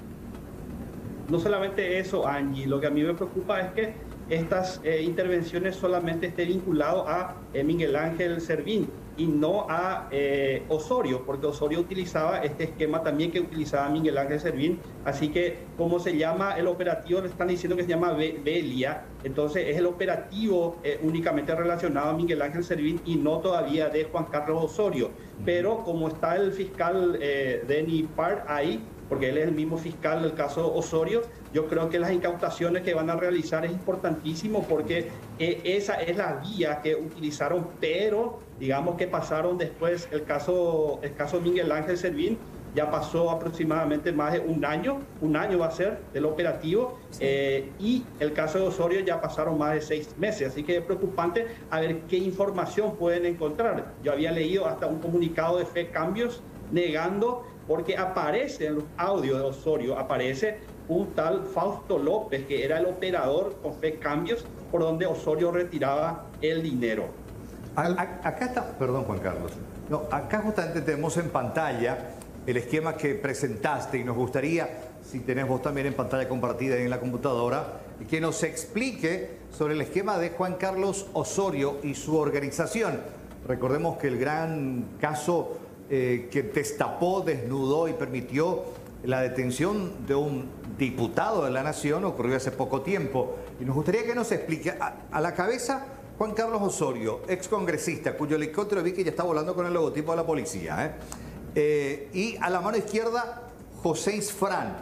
No solamente eso, Angie, lo que a mí me preocupa es que estas eh, intervenciones solamente esté vinculado a eh, Miguel Ángel Servín. y no a eh, Osorio, porque Osorio utilizaba este esquema también que utilizaba Miguel Ángel Servín. Así que, como se llama el operativo, le están diciendo que se llama Be Belia, entonces es el operativo eh, únicamente relacionado a Miguel Ángel Servín y no todavía de Juan Carlos Osorio. Pero como está el fiscal eh, Denis Parr ahí, porque él es el mismo fiscal del caso Osorio, yo creo que las incautaciones que van a realizar es importantísimo porque eh, esa es la vía que utilizaron, pero digamos que pasaron después el caso, el caso Miguel Ángel Servín, ya pasó aproximadamente más de un año, un año va a ser del operativo, sí. eh, y el caso de Osorio ya pasaron más de seis meses, así que es preocupante a ver qué información pueden encontrar. Yo había leído hasta un comunicado de Fe Cambios negando, porque aparece en los audios de Osorio, aparece un tal Fausto López, que era el operador con Fe Cambios, por donde Osorio retiraba el dinero. Acá está, perdón Juan Carlos, no, acá justamente tenemos en pantalla el esquema que presentaste y nos gustaría, si tenés vos también en pantalla compartida en la computadora, que nos explique sobre el esquema de Juan Carlos Osorio y su organización. Recordemos que el gran caso eh, que destapó, desnudó y permitió la detención de un diputado de la Nación ocurrió hace poco tiempo. Y nos gustaría que nos explique a, a la cabeza Juan Carlos Osorio, excongresista, cuyo helicóptero vi que ya está volando con el logotipo de la policía, ¿eh? Eh, y a la mano izquierda, José Isfrán.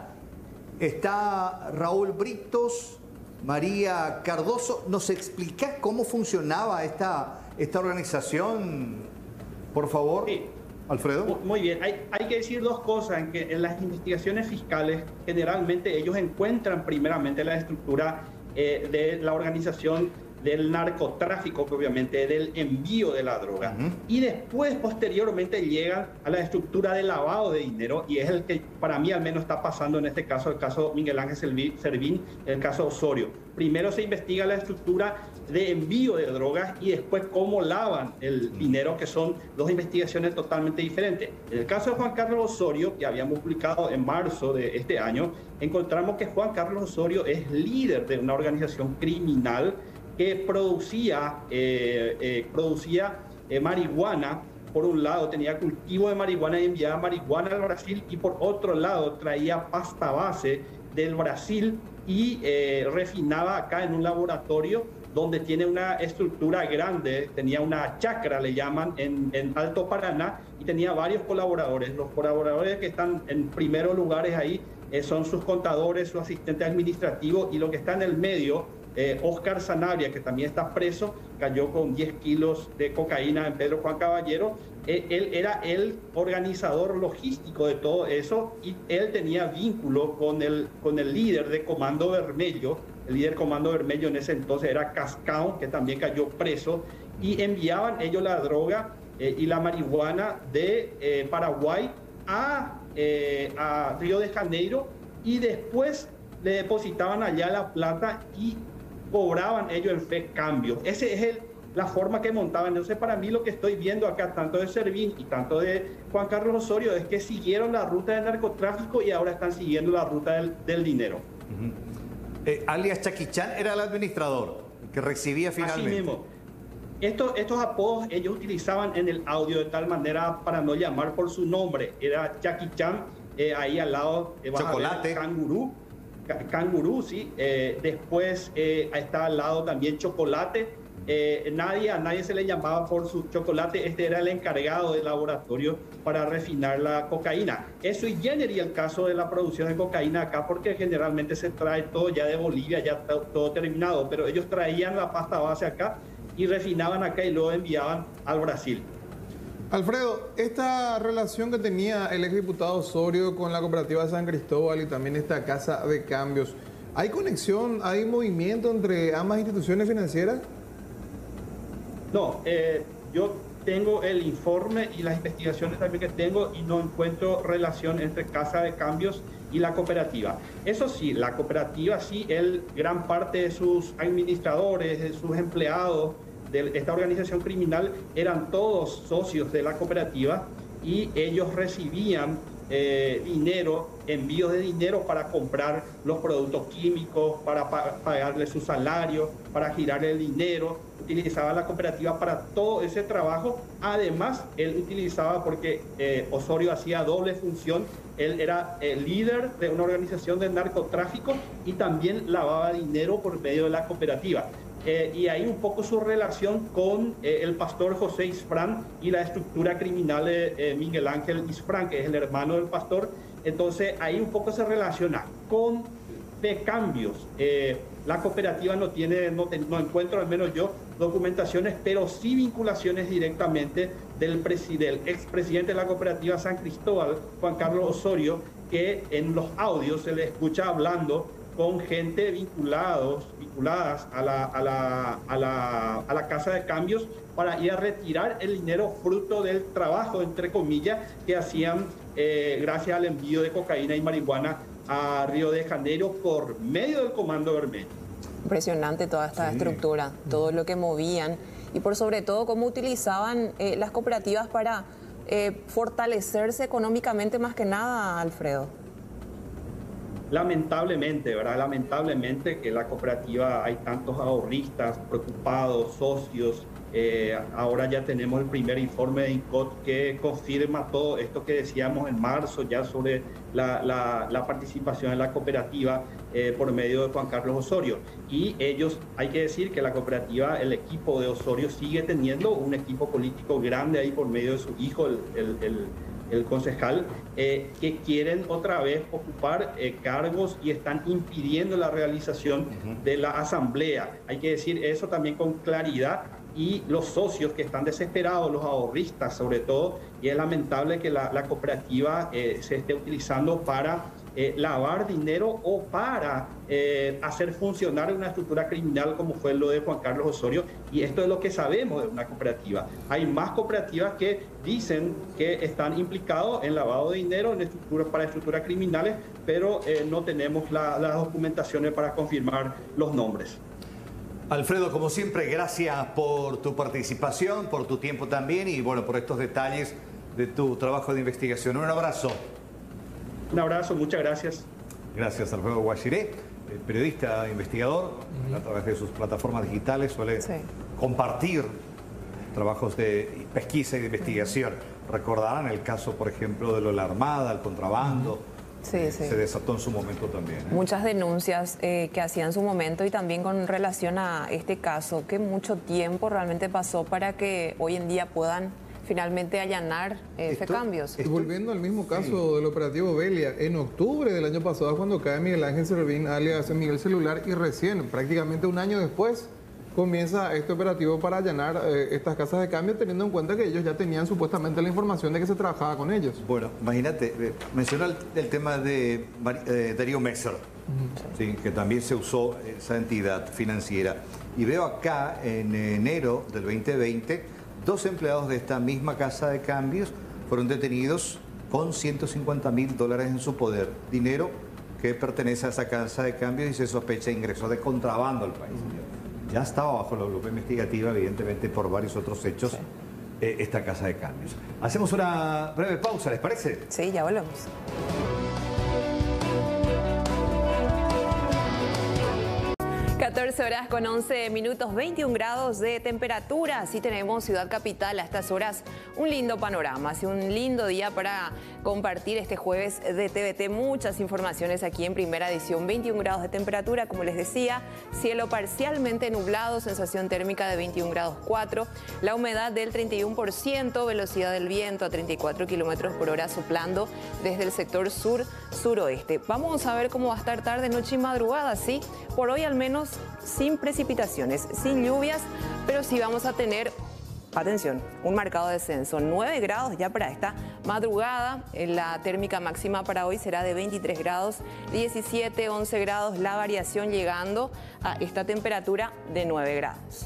Está Raúl Britos, María Cardoso. ¿Nos explicás cómo funcionaba esta, esta organización, por favor, sí. Alfredo? Muy bien. Hay, hay que decir dos cosas. En, que en las investigaciones fiscales, generalmente ellos encuentran primeramente la estructura eh, de la organización del narcotráfico, obviamente del envío de la droga, uh-huh. y después posteriormente llegan a la estructura de lavado de dinero, y es el que para mí al menos está pasando en este caso, el caso Miguel Ángel Servín, el caso Osorio. Primero se investiga la estructura de envío de drogas y después cómo lavan el dinero, que son dos investigaciones totalmente diferentes. En el caso de Juan Carlos Osorio, que habíamos publicado en marzo de este año, encontramos que Juan Carlos Osorio es líder de una organización criminal que producía, eh, eh, producía eh, marihuana. Por un lado tenía cultivo de marihuana y enviaba marihuana al Brasil, y por otro lado traía pasta base del Brasil y eh, refinaba acá en un laboratorio donde tiene una estructura grande, tenía una chacra, le llaman, en, en Alto Paraná, y tenía varios colaboradores. Los colaboradores que están en primeros lugares ahí eh, son sus contadores, su asistente administrativo, y lo que está en el medio, Eh, Oscar Sanabria, que también está preso, cayó con diez kilos de cocaína en Pedro Juan Caballero. Eh, él era el organizador logístico de todo eso, y él tenía vínculo con el, con el líder de Comando Vermelho. El líder Comando Vermelho en ese entonces era Cascão, que también cayó preso, y enviaban ellos la droga eh, y la marihuana de eh, Paraguay a, eh, a Río de Janeiro, y después le depositaban allá la plata y cobraban ellos en Fe Cambio. Esa es el, la forma que montaban. Entonces, para mí lo que estoy viendo acá, tanto de Servín y tanto de Juan Carlos Osorio, es que siguieron la ruta del narcotráfico y ahora están siguiendo la ruta del, del dinero. Uh-huh. eh, alias Chaquichán era el administrador que recibía finalmente. Así mismo. Estos, estos apodos ellos utilizaban en el audio de tal manera para no llamar por su nombre. Era Chaquichán, eh, ahí al lado eh, Chocolate, Cangurú. Cangurú, sí. Eh, después eh, está al lado también Chocolate. Eh, nadie, a nadie se le llamaba por su chocolate. Este era el encargado del laboratorio para refinar la cocaína. Eso y generis el caso de la producción de cocaína acá, porque generalmente se trae todo ya de Bolivia, ya todo terminado, pero ellos traían la pasta base acá y refinaban acá y luego enviaban al Brasil. Alfredo, esta relación que tenía el exdiputado Osorio con la cooperativa San Cristóbal y también esta casa de cambios, ¿hay conexión, hay movimiento entre ambas instituciones financieras? No, eh, yo tengo el informe y las investigaciones también que tengo, y no encuentro relación entre casa de cambios y la cooperativa. Eso sí, la cooperativa sí, él, gran parte de sus administradores, de sus empleados de esta organización criminal eran todos socios de la cooperativa, y ellos recibían eh, dinero, envíos de dinero para comprar los productos químicos, para pa pagarle su salario, para girar el dinero. utilizaba la cooperativa para todo ese trabajo. Además, él utilizaba, porque eh, Osorio hacía doble función, él era el líder de una organización de narcotráfico y también lavaba dinero por medio de la cooperativa. Eh, y ahí un poco su relación con eh, el pastor José Isfrán y la estructura criminal de eh, Miguel Ángel Isfrán, que es el hermano del pastor. Entonces ahí un poco se relaciona con de cambios. Eh, la cooperativa no tiene, no, te, no encuentro al menos yo documentaciones, pero sí vinculaciones directamente del, del expresidente de la cooperativa San Cristóbal, Juan Carlos Osorio, que en los audios se le escucha hablando con gente vinculados, vinculadas a la, a, la, a, la, a la casa de cambios para ir a retirar el dinero fruto del trabajo, entre comillas, que hacían eh, gracias al envío de cocaína y marihuana a Río de Janeiro por medio del Comando Bermejo. Impresionante toda esta sí. estructura, todo lo que movían y por sobre todo cómo utilizaban eh, las cooperativas para eh, fortalecerse económicamente más que nada, Alfredo. Lamentablemente, ¿verdad? Lamentablemente que la cooperativa hay tantos ahorristas preocupados, socios. Eh, ahora ya tenemos el primer informe de INCOT que confirma todo esto que decíamos en marzo ya sobre la, la, la participación en la cooperativa eh, por medio de Juan Carlos Osorio. Y ellos, hay que decir que la cooperativa, el equipo de Osorio sigue teniendo un equipo político grande ahí por medio de su hijo, el, el, el el concejal, eh, que quieren otra vez ocupar eh, cargos y están impidiendo la realización uh-huh. de la asamblea. Hay que decir eso también con claridad, y los socios que están desesperados, los ahorristas sobre todo, y es lamentable que la, la cooperativa eh, se esté utilizando para eh, lavar dinero o para eh, hacer funcionar una estructura criminal como fue lo de Juan Carlos Osorio, y esto es lo que sabemos de una cooperativa. Hay más cooperativas que dicen que están implicados en lavado de dinero, en estructuras para estructuras criminales, pero eh, no tenemos la, las documentaciones para confirmar los nombres. Alfredo, como siempre, gracias por tu participación, por tu tiempo también y bueno, por estos detalles de tu trabajo de investigación. Un abrazo. Un abrazo, muchas gracias. Gracias, Alfredo Guachiré, periodista, investigador, uh-huh. a través de sus plataformas digitales suele sí. compartir trabajos de pesquisa y de investigación. Uh-huh. Recordarán el caso, por ejemplo, de lo de la Armada, el contrabando. Uh-huh. Sí, sí. Se desató en su momento también. ¿eh? Muchas denuncias eh, que hacía en su momento y también con relación a este caso, que mucho tiempo realmente pasó para que hoy en día puedan finalmente allanar eh, Fecambios. Volviendo al mismo caso sí. del operativo Belia, en octubre del año pasado cuando cae Miguel Ángel Servín, alias Miguel Celular, y recién, prácticamente un año después, comienza este operativo para allanar eh, estas casas de cambio, teniendo en cuenta que ellos ya tenían supuestamente la información de que se trabajaba con ellos. Bueno, imagínate, eh, menciona el, el tema de eh, Darío Messer, uh-huh. sí, que también se usó esa entidad financiera. Y veo acá, en enero del veinte veinte, dos empleados de esta misma casa de cambios fueron detenidos con ciento cincuenta mil dólares en su poder. Dinero que pertenece a esa casa de cambios y se sospecha ingreso de contrabando al país. Uh-huh. Ya estaba bajo la lupa investigativa, evidentemente, por varios otros hechos, sí. eh, esta casa de cambios. Hacemos una breve pausa, ¿les parece? Sí, ya volvemos. catorce horas con once minutos, veintiún grados de temperatura. Así tenemos Ciudad Capital a estas horas. Un lindo panorama, así un lindo día para compartir este jueves de T V T. Muchas informaciones aquí en primera edición. veintiún grados de temperatura, como les decía. Cielo parcialmente nublado, sensación térmica de veintiún grados cuatro. La humedad del treinta y uno por ciento, velocidad del viento a treinta y cuatro kilómetros por hora soplando desde el sector sur-suroeste. Vamos a ver cómo va a estar tarde, noche y madrugada, ¿sí? Por hoy al menos sin precipitaciones, sin lluvias, pero sí vamos a tener, atención, un marcado descenso. nueve grados ya para esta madrugada. La térmica máxima para hoy será de veintitrés grados, diecisiete, once grados, la variación llegando a esta temperatura de nueve grados.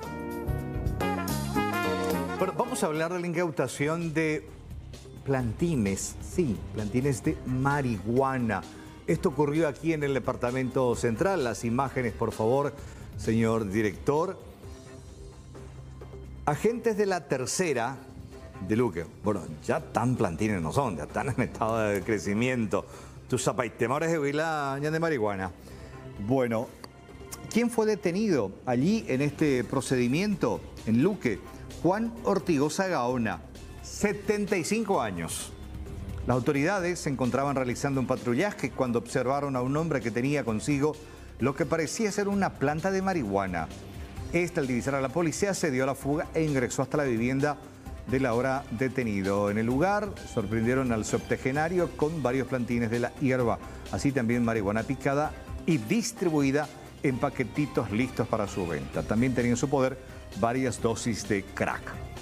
Bueno, vamos a hablar de la incautación de plantines, sí, plantines de marihuana. Esto ocurrió aquí en el Departamento Central. Las imágenes, por favor, señor director. Agentes de la tercera de Luque. Bueno, ya tan plantines no son, ya están en estado de crecimiento. Tus zapaitemores de huila de marihuana. Bueno, ¿Quién fue detenido allí en este procedimiento en Luque? Juan Ortigosa Gaona, setenta y cinco años. Las autoridades se encontraban realizando un patrullaje cuando observaron a un hombre que tenía consigo lo que parecía ser una planta de marihuana. Este, al divisar a la policía, se dio a la fuga e ingresó hasta la vivienda del ahora detenido. En el lugar sorprendieron al septuagenario con varios plantines de la hierba, así también marihuana picada y distribuida en paquetitos listos para su venta. También tenía en su poder varias dosis de crack.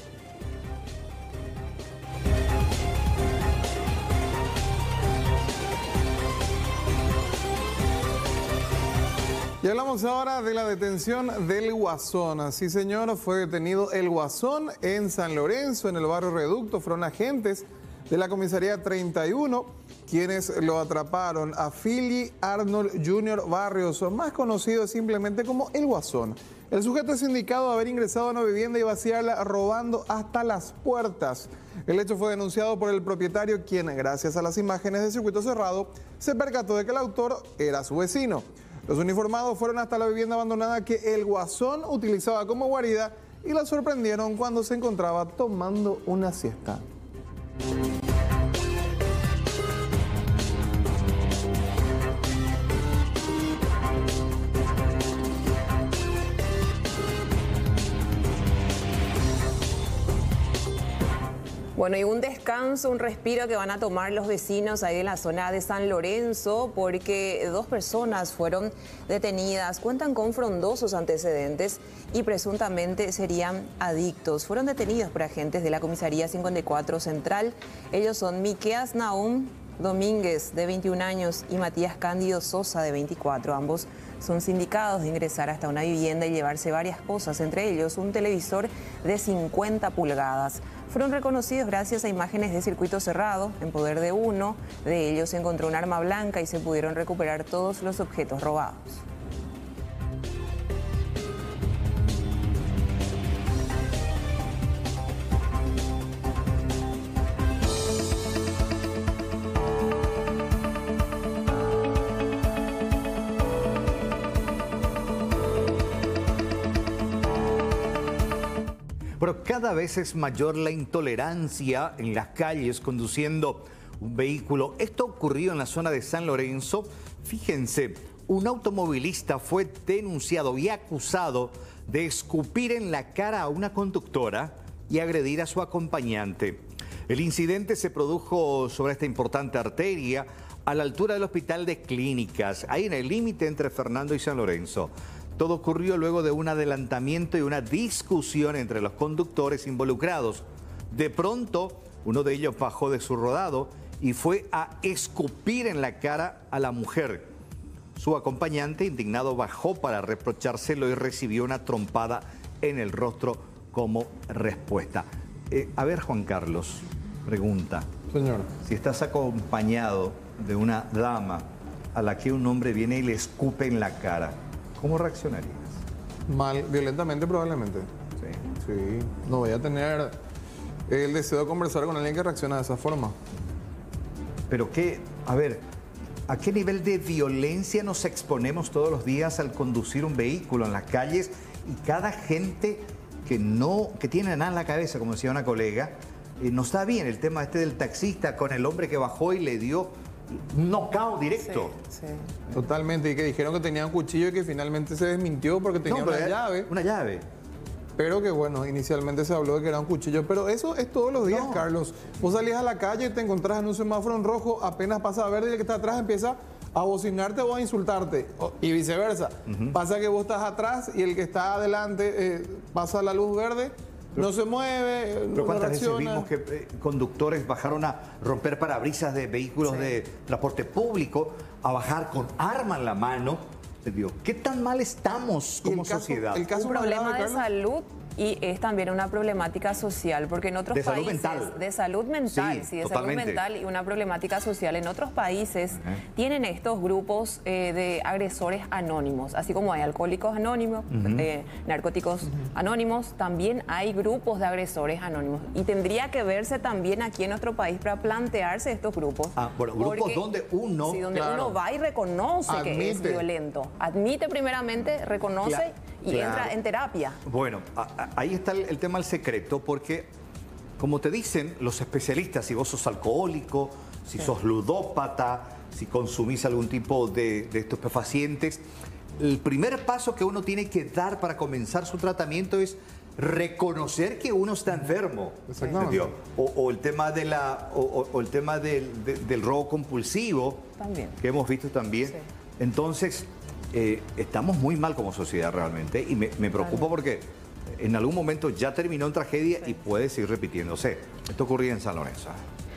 Y hablamos ahora de la detención del Guasón. Sí, señor, fue detenido el Guasón en San Lorenzo, en el barrio Reducto. Fueron agentes de la comisaría treinta y uno quienes lo atraparon a Philly Arnold junior Barrios, más conocido simplemente como el Guasón. El sujeto es indicado de haber ingresado a una vivienda y vaciarla robando hasta las puertas. El hecho fue denunciado por el propietario, quien, gracias a las imágenes de circuito cerrado, se percató de que el autor era su vecino. Los uniformados fueron hasta la vivienda abandonada que el Guasón utilizaba como guarida y la sorprendieron cuando se encontraba tomando una siesta. Bueno, y un descanso, un respiro que van a tomar los vecinos ahí en la zona de San Lorenzo, porque dos personas fueron detenidas, cuentan con frondosos antecedentes y presuntamente serían adictos. Fueron detenidos por agentes de la Comisaría cincuenta y cuatro Central. Ellos son Miqueas Nahum Domínguez, de veintiún años, y Matías Cándido Sosa, de veinticuatro. Ambos son sindicados de ingresar hasta una vivienda y llevarse varias cosas, entre ellos un televisor de cincuenta pulgadas. Fueron reconocidos gracias a imágenes de circuito cerrado. En poder de uno de ellos se encontró un arma blanca y se pudieron recuperar todos los objetos robados. Pero cada vez es mayor la intolerancia en las calles conduciendo un vehículo. Esto ocurrió en la zona de San Lorenzo. Fíjense, un automovilista fue denunciado y acusado de escupir en la cara a una conductora y agredir a su acompañante. El incidente se produjo sobre esta importante arteria a la altura del Hospital de Clínicas, ahí en el límite entre Fernando y San Lorenzo. Todo ocurrió luego de un adelantamiento y una discusión entre los conductores involucrados. De pronto, uno de ellos bajó de su rodado y fue a escupir en la cara a la mujer. Su acompañante, indignado, bajó para reprochárselo y recibió una trompada en el rostro como respuesta. Eh, a ver, Juan Carlos, pregunta. Señor. Si estás acompañado de una dama a la que un hombre viene y le escupe en la cara, ¿cómo reaccionarías? Mal, violentamente probablemente. Sí. Sí. No voy a tener el deseo de conversar con alguien que reacciona de esa forma. Pero qué, a ver, ¿a qué nivel de violencia nos exponemos todos los días al conducir un vehículo en las calles? Y cada gente que no, que tiene nada en la cabeza, como decía una colega, eh, no está bien el tema este del taxista con el hombre que bajó y le dio knockout directo. Sí, sí. Totalmente, y que dijeron que tenía un cuchillo y que finalmente se desmintió porque tenía No, una pero llave. Una llave. Pero que bueno, inicialmente se habló de que era un cuchillo, pero eso es todos los días, No. Carlos. Vos salís a la calle y te encontrás en un semáforo en rojo, apenas pasa a verde y el que está atrás empieza a bocinarte o a insultarte, o- y viceversa. Ujú. Pasa que vos estás atrás y el que está adelante eh, pasa la luz verde, no se mueve, Pero no ¿cuántas veces reacciona. vimos que eh, conductores bajaron a romper parabrisas de vehículos Sí. de transporte público, a bajar con arma en la mano? Te digo, ¿qué tan mal estamos Y el como caso- sociedad? el caso Un más problema grave, de Carlos, salud y es también una problemática social, porque en otros de países... Salud mental. De salud mental. Sí, sí, de totalmente. salud mental y una problemática social. En otros países uh-huh. tienen estos grupos eh, de agresores anónimos, así como hay alcohólicos anónimos, uh-huh. eh, narcóticos uh-huh. anónimos, también hay grupos de agresores anónimos. Y tendría que verse también aquí en nuestro país para plantearse estos grupos. Ah, bueno, grupos porque, donde uno... Sí, donde claro, uno va y reconoce admite. que es violento. Admite primeramente, reconoce claro, y claro. entra en terapia. Bueno, a, a, ahí está el, el tema del secreto, porque como te dicen los especialistas, si vos sos alcohólico, si sí. sos ludópata, si consumís algún tipo de, de estupefacientes, el primer paso que uno tiene que dar para comenzar su tratamiento es reconocer que uno está enfermo. O, o el tema de la o, o el tema del, de, del robo compulsivo también. que hemos visto también. Sí. Entonces, eh, estamos muy mal como sociedad realmente y me, me preocupa porque en algún momento ya terminó en tragedia sí. y puede seguir repitiéndose. Esto ocurría en San Lorenzo.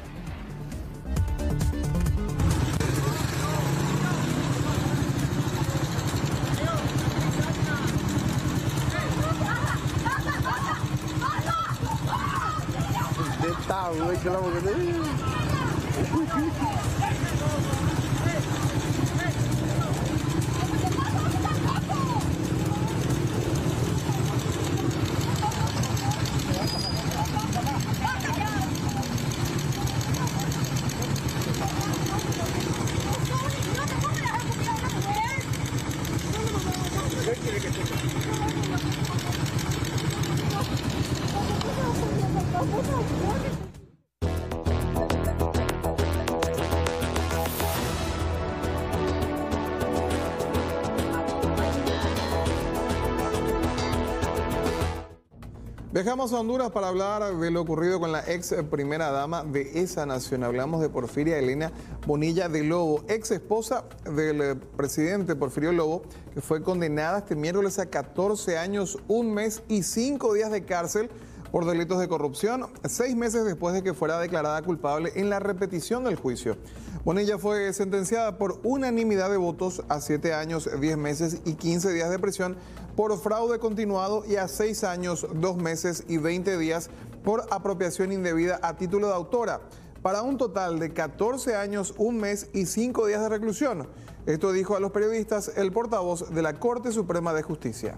Viajamos a Honduras para hablar de lo ocurrido con la ex primera dama de esa nación. Hablamos de Porfiria Elena Bonilla de Lobo, ex esposa del presidente Porfirio Lobo, que fue condenada este miércoles a catorce años, un mes y cinco días de cárcel por delitos de corrupción, seis meses después de que fuera declarada culpable en la repetición del juicio. Bonilla fue sentenciada por unanimidad de votos a siete años, diez meses y quince días de prisión por fraude continuado y a seis años, dos meses y veinte días por apropiación indebida a título de autora, para un total de catorce años, un mes y cinco días de reclusión. Esto dijo a los periodistas el portavoz de la Corte Suprema de Justicia.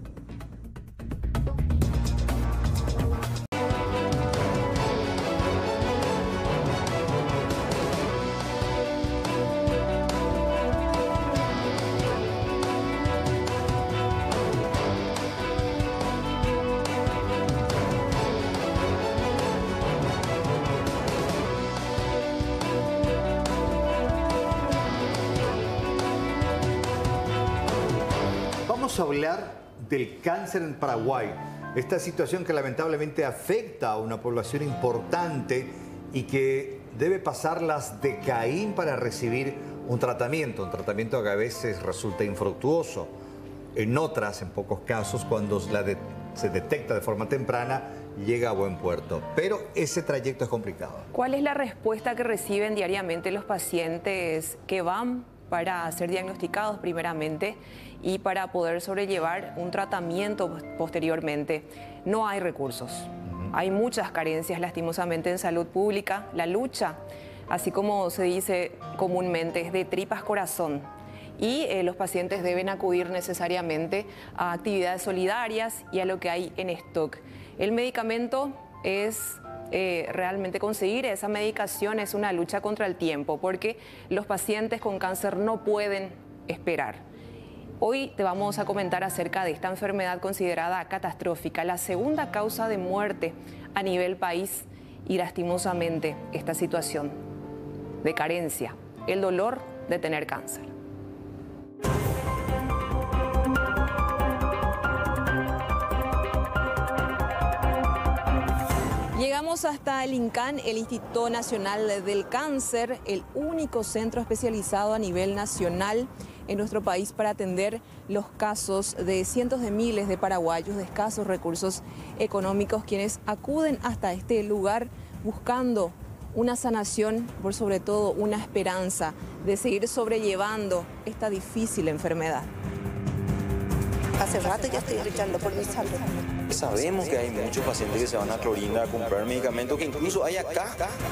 Vamos a hablar del cáncer en Paraguay, esta situación que lamentablemente afecta a una población importante y que debe pasar las de Caín para recibir un tratamiento, un tratamiento que a veces resulta infructuoso. En otras, en pocos casos, cuando la de, se detecta de forma temprana, llega a buen puerto. Pero ese trayecto es complicado. ¿Cuál es la respuesta que reciben diariamente los pacientes que van para ser diagnosticados primeramente y para poder sobrellevar un tratamiento posteriormente? No hay recursos. Uh-huh. Hay muchas carencias, lastimosamente, en salud pública. La lucha, así como se dice comúnmente, es de tripas corazón. Y eh, los pacientes deben acudir necesariamente a actividades solidarias y a lo que hay en stock. El medicamento es... Eh, realmente conseguir esa medicación es una lucha contra el tiempo, porque los pacientes con cáncer no pueden esperar. Hoy te vamos a comentar acerca de esta enfermedad considerada catastrófica, la segunda causa de muerte a nivel país y lastimosamente esta situación de carencia, el dolor de tener cáncer. Llegamos hasta el INCAN, el Instituto Nacional del Cáncer, el único centro especializado a nivel nacional en nuestro país para atender los casos de cientos de miles de paraguayos de escasos recursos económicos, quienes acuden hasta este lugar buscando una sanación, por sobre todo una esperanza de seguir sobrellevando esta difícil enfermedad. Hace rato ya estoy luchando por mi salud. Sabemos que hay muchos pacientes que se van a Clorinda a comprar medicamentos que incluso hay acá.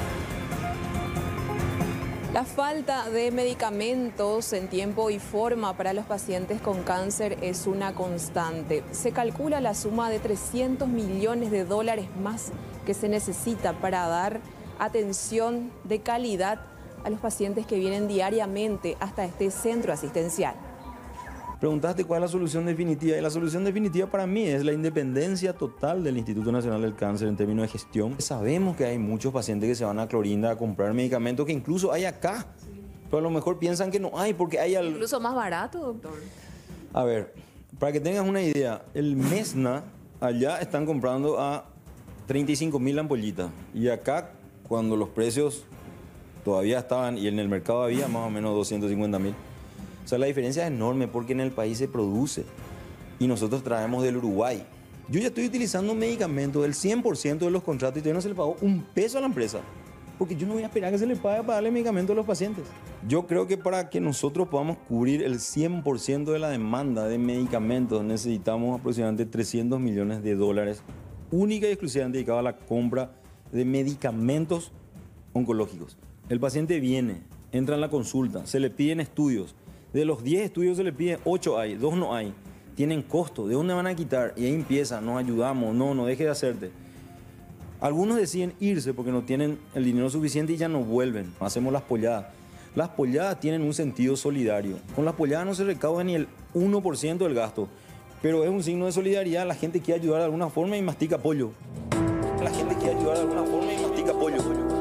La falta de medicamentos en tiempo y forma para los pacientes con cáncer es una constante. Se calcula la suma de trescientos millones de dólares más que se necesita para dar atención de calidad a los pacientes que vienen diariamente hasta este centro asistencial. Preguntaste cuál es la solución definitiva, y la solución definitiva para mí es la independencia total del Instituto Nacional del Cáncer en términos de gestión. Sabemos que hay muchos pacientes que se van a Clorinda a comprar medicamentos que incluso hay acá, pero a lo mejor piensan que no hay porque hay... Al... Incluso más barato, doctor. A ver, para que tengas una idea, el Mesna allá están comprando a treinta y cinco mil ampollitas y acá cuando los precios todavía estaban y en el mercado había más o menos doscientos cincuenta mil. O sea, la diferencia es enorme porque en el país se produce y nosotros traemos del Uruguay. Yo ya estoy utilizando medicamentos del cien por ciento de los contratos y todavía no se le pagó un peso a la empresa. Porque yo no voy a esperar que se le pague para darle medicamentos a los pacientes. Yo creo que para que nosotros podamos cubrir el cien por ciento de la demanda de medicamentos necesitamos aproximadamente trescientos millones de dólares única y exclusivamente dedicados a la compra de medicamentos oncológicos. El paciente viene, entra en la consulta, se le piden estudios. De los diez estudios se le piden, ocho hay, dos no hay. Tienen costo, ¿de dónde van a quitar? Y ahí empieza, nos ayudamos, no, no deje de hacerte. Algunos deciden irse porque no tienen el dinero suficiente y ya no vuelven. Hacemos las polladas. Las polladas tienen un sentido solidario. Con las polladas no se recauda ni el uno por ciento del gasto, pero es un signo de solidaridad. La gente quiere ayudar de alguna forma y mastica pollo. La gente quiere ayudar de alguna forma y mastica pollo.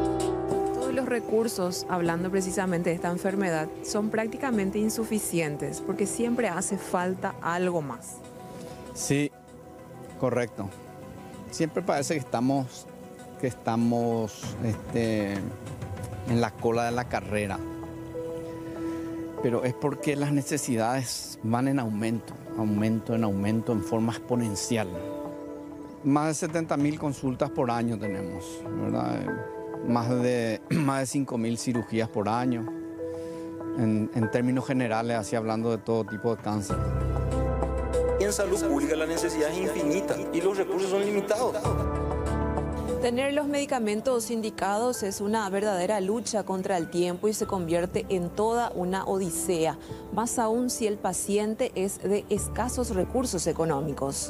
Los recursos, hablando precisamente de esta enfermedad, son prácticamente insuficientes porque siempre hace falta algo más. Sí, correcto. Siempre parece que estamos, que estamos este, en la cola de la carrera, pero es porque las necesidades van en aumento, aumento en aumento en forma exponencial. Más de setenta mil consultas por año tenemos, ¿verdad? Más de, más de cinco mil cirugías por año, en, en términos generales, así hablando de todo tipo de cáncer. En salud pública la necesidad es infinita y los recursos son limitados. Tener los medicamentos indicados es una verdadera lucha contra el tiempo y se convierte en toda una odisea, más aún si el paciente es de escasos recursos económicos.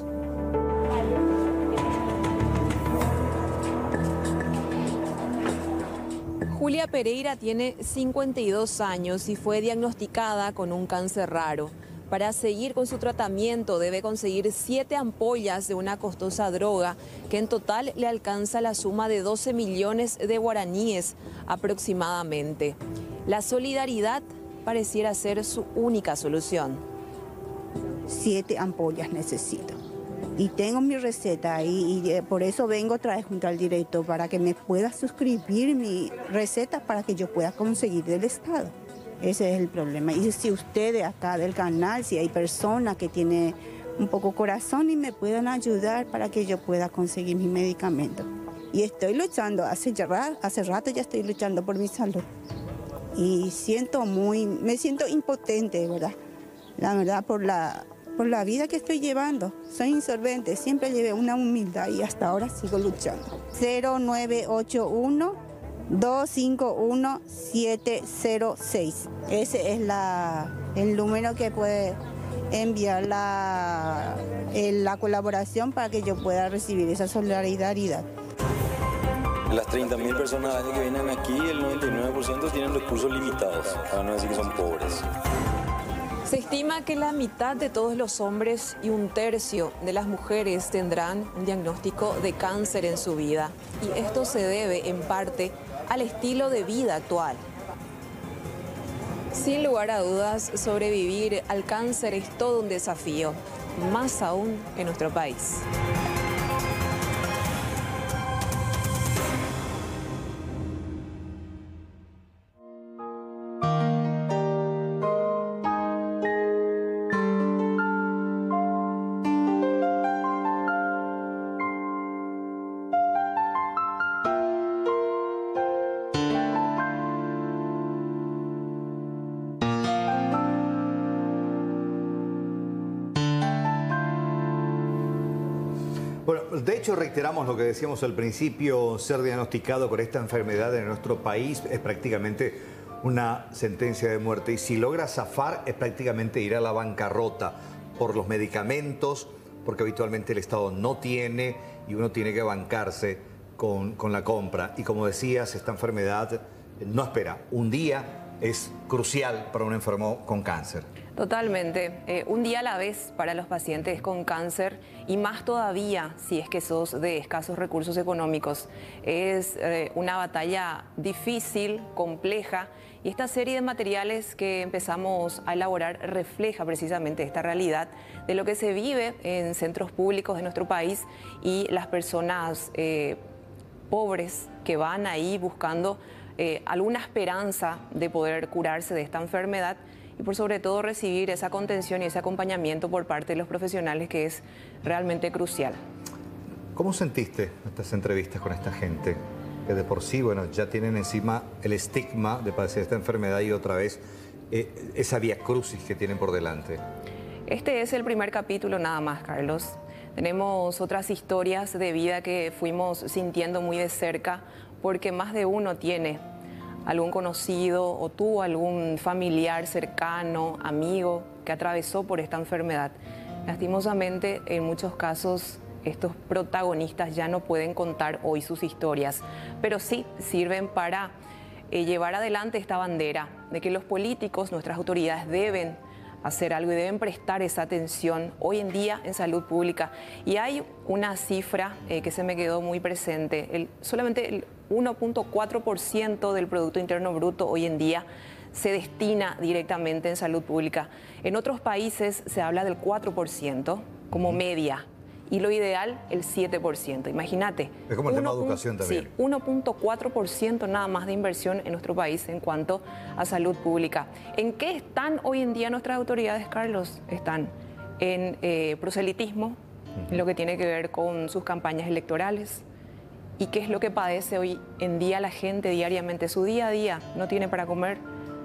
Julia Pereira tiene cincuenta y dos años y fue diagnosticada con un cáncer raro. Para seguir con su tratamiento debe conseguir siete ampollas de una costosa droga que en total le alcanza la suma de doce millones de guaraníes aproximadamente. La solidaridad pareciera ser su única solución. Siete ampollas necesito. Y tengo mi receta ahí y por eso vengo otra vez junto al director para que me pueda suscribir mi receta para que yo pueda conseguir del Estado. Ese es el problema. Y si ustedes acá del canal, si hay personas que tienen un poco corazón y me puedan ayudar para que yo pueda conseguir mi medicamento. Y estoy luchando, hace, ya, hace rato ya estoy luchando por mi salud. Y siento muy, me siento impotente, ¿verdad? La verdad, por la... por la vida que estoy llevando. Soy insolvente, siempre llevé una humildad y hasta ahora sigo luchando. cero nueve ocho uno, dos cinco uno, siete cero seis. Ese es la, el número que puede enviar la, la colaboración para que yo pueda recibir esa solidaridad. Las treinta mil personas al año que vienen aquí, el noventa y nueve por ciento tienen recursos limitados, para no decir que son pobres. Se estima que la mitad de todos los hombres y un tercio de las mujeres tendrán un diagnóstico de cáncer en su vida. Y esto se debe en parte al estilo de vida actual. Sin lugar a dudas, sobrevivir al cáncer es todo un desafío, más aún en nuestro país. Bueno, de hecho reiteramos lo que decíamos al principio, ser diagnosticado con esta enfermedad en nuestro país es prácticamente una sentencia de muerte y si logra zafar es prácticamente ir a la bancarrota por los medicamentos, porque habitualmente el Estado no tiene y uno tiene que bancarse con, con la compra. Y como decías, esta enfermedad no espera. Un día es crucial para un enfermo con cáncer. Totalmente. Eh, un día a la vez para los pacientes con cáncer y más todavía si es que sos de escasos recursos económicos. Es eh, una batalla difícil, compleja y esta serie de materiales que empezamos a elaborar refleja precisamente esta realidad de lo que se vive en centros públicos de nuestro país y las personas eh, pobres que van ahí buscando eh, alguna esperanza de poder curarse de esta enfermedad y por sobre todo recibir esa contención y ese acompañamiento por parte de los profesionales que es realmente crucial. ¿Cómo sentiste estas entrevistas con esta gente que de por sí, bueno, ya tienen encima el estigma de padecer esta enfermedad y otra vez eh, esa vía crucis que tienen por delante? Este es el primer capítulo nada más, Carlos. Tenemos otras historias de vida que fuimos sintiendo muy de cerca porque más de uno tiene algún conocido o tuvo algún familiar cercano, amigo, que atravesó por esta enfermedad. Lastimosamente, en muchos casos, estos protagonistas ya no pueden contar hoy sus historias, pero sí sirven para eh, llevar adelante esta bandera de que los políticos, nuestras autoridades deben hacer algo y deben prestar esa atención hoy en día en salud pública. Y hay una cifra eh, que se me quedó muy presente, el, solamente el uno punto cuatro por ciento del Producto Interno Bruto hoy en día se destina directamente en salud pública. En otros países se habla del cuatro por ciento como media y lo ideal el siete por ciento. Imagínate. Es como el tema de educación también. Sí, uno punto cuatro por ciento nada más de inversión en nuestro país en cuanto a salud pública. ¿En qué están hoy en día nuestras autoridades, Carlos? Están en eh, proselitismo, uh-huh. en lo que tiene que ver con sus campañas electorales. ¿Y qué es lo que padece hoy en día la gente diariamente? Su día a día no tiene para comer.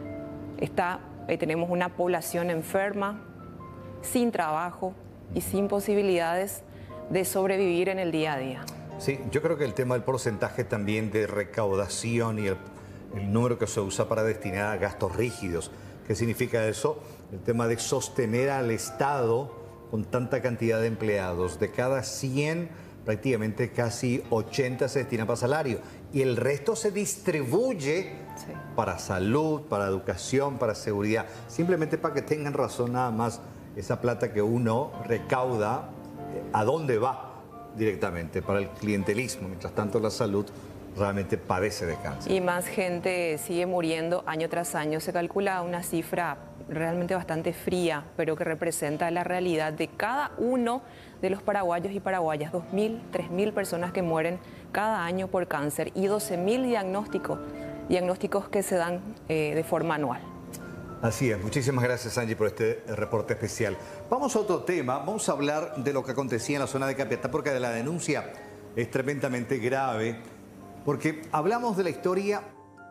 Está, eh, tenemos una población enferma, sin trabajo y sin posibilidades de sobrevivir en el día a día. Sí, yo creo que el tema del porcentaje también de recaudación y el, el número que se usa para destinar a gastos rígidos. ¿Qué significa eso? El tema de sostener al Estado con tanta cantidad de empleados. De cada cien, prácticamente casi ochenta se destina para salario. Y el resto se distribuye sí. para salud, para educación, para seguridad. Simplemente para que tengan razón nada más esa plata que uno recauda, ¿a dónde va directamente? Para el clientelismo. Mientras tanto, la salud realmente padece de cáncer. Y más gente sigue muriendo año tras año. Se calcula una cifra realmente bastante fría, pero que representa la realidad de cada uno de los paraguayos y paraguayas. dos mil, tres mil personas que mueren cada año por cáncer y doce mil diagnósticos, diagnósticos que se dan eh, de forma anual. Así es. Muchísimas gracias, Angie, por este reporte especial. Vamos a otro tema. Vamos a hablar de lo que acontecía en la zona de Capiatá, porque la denuncia es tremendamente grave, porque hablamos de la historia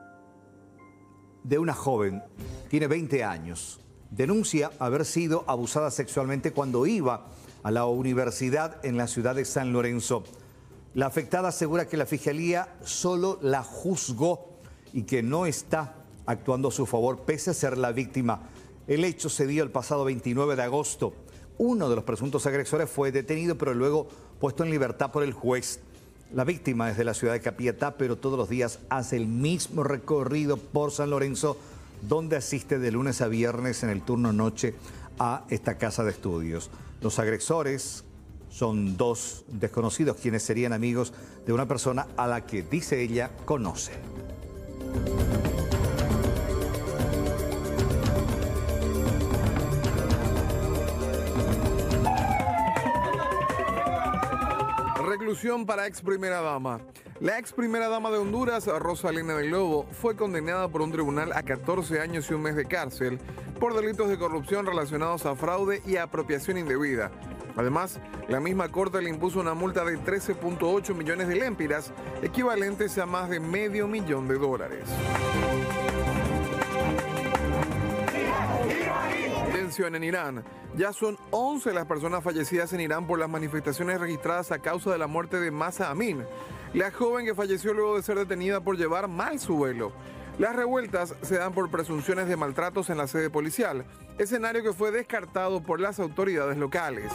de una joven, tiene veinte años, denuncia haber sido abusada sexualmente cuando iba a la universidad en la ciudad de San Lorenzo. La afectada asegura que la fiscalía solo la juzgó y que no está actuando a su favor, pese a ser la víctima. El hecho se dio el pasado veintinueve de agosto. Uno de los presuntos agresores fue detenido, pero luego puesto en libertad por el juez. La víctima es de la ciudad de Capiatá, pero todos los días hace el mismo recorrido por San Lorenzo, donde asiste de lunes a viernes en el turno noche a esta casa de estudios. Los agresores son dos desconocidos, quienes serían amigos de una persona a la que, dice ella, conoce. Reclusión para ex primera dama. La ex primera dama de Honduras, Rosalina del Lobo, fue condenada por un tribunal a catorce años y un mes de cárcel por delitos de corrupción relacionados a fraude y apropiación indebida. Además, la misma corte le impuso una multa de trece punto ocho millones de lempiras, equivalentes a más de medio millón de dólares. atención en Irán. Ya son once las personas fallecidas en Irán por las manifestaciones registradas a causa de la muerte de Mahsa Amini, la joven que falleció luego de ser detenida por llevar mal su vuelo. Las revueltas se dan por presunciones de maltratos en la sede policial, escenario que fue descartado por las autoridades locales.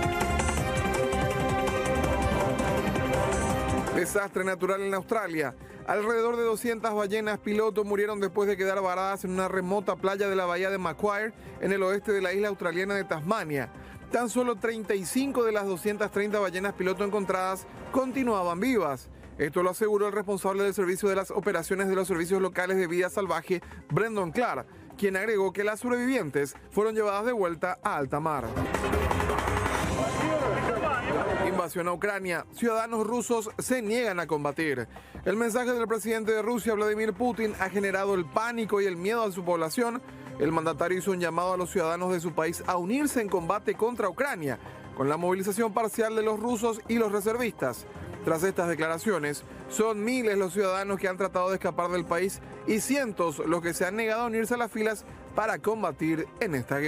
Desastre natural en Australia. Alrededor de doscientas ballenas piloto murieron después de quedar varadas en una remota playa de la bahía de Macquarie, en el oeste de la isla australiana de Tasmania. Tan solo treinta y cinco de las doscientas treinta ballenas piloto encontradas continuaban vivas. Esto lo aseguró el responsable del servicio de las operaciones de los servicios locales de vida salvaje, Brendan Clark, quien agregó que las sobrevivientes fueron llevadas de vuelta a alta mar. Invasión a Ucrania. Ciudadanos rusos se niegan a combatir. El mensaje del presidente de Rusia, Vladimir Putin, ha generado el pánico y el miedo a su población. El mandatario hizo un llamado a los ciudadanos de su país a unirse en combate contra Ucrania, con la movilización parcial de los rusos y los reservistas. Tras estas declaraciones, son miles los ciudadanos que han tratado de escapar del país y cientos los que se han negado a unirse a las filas para combatir en esta guerra.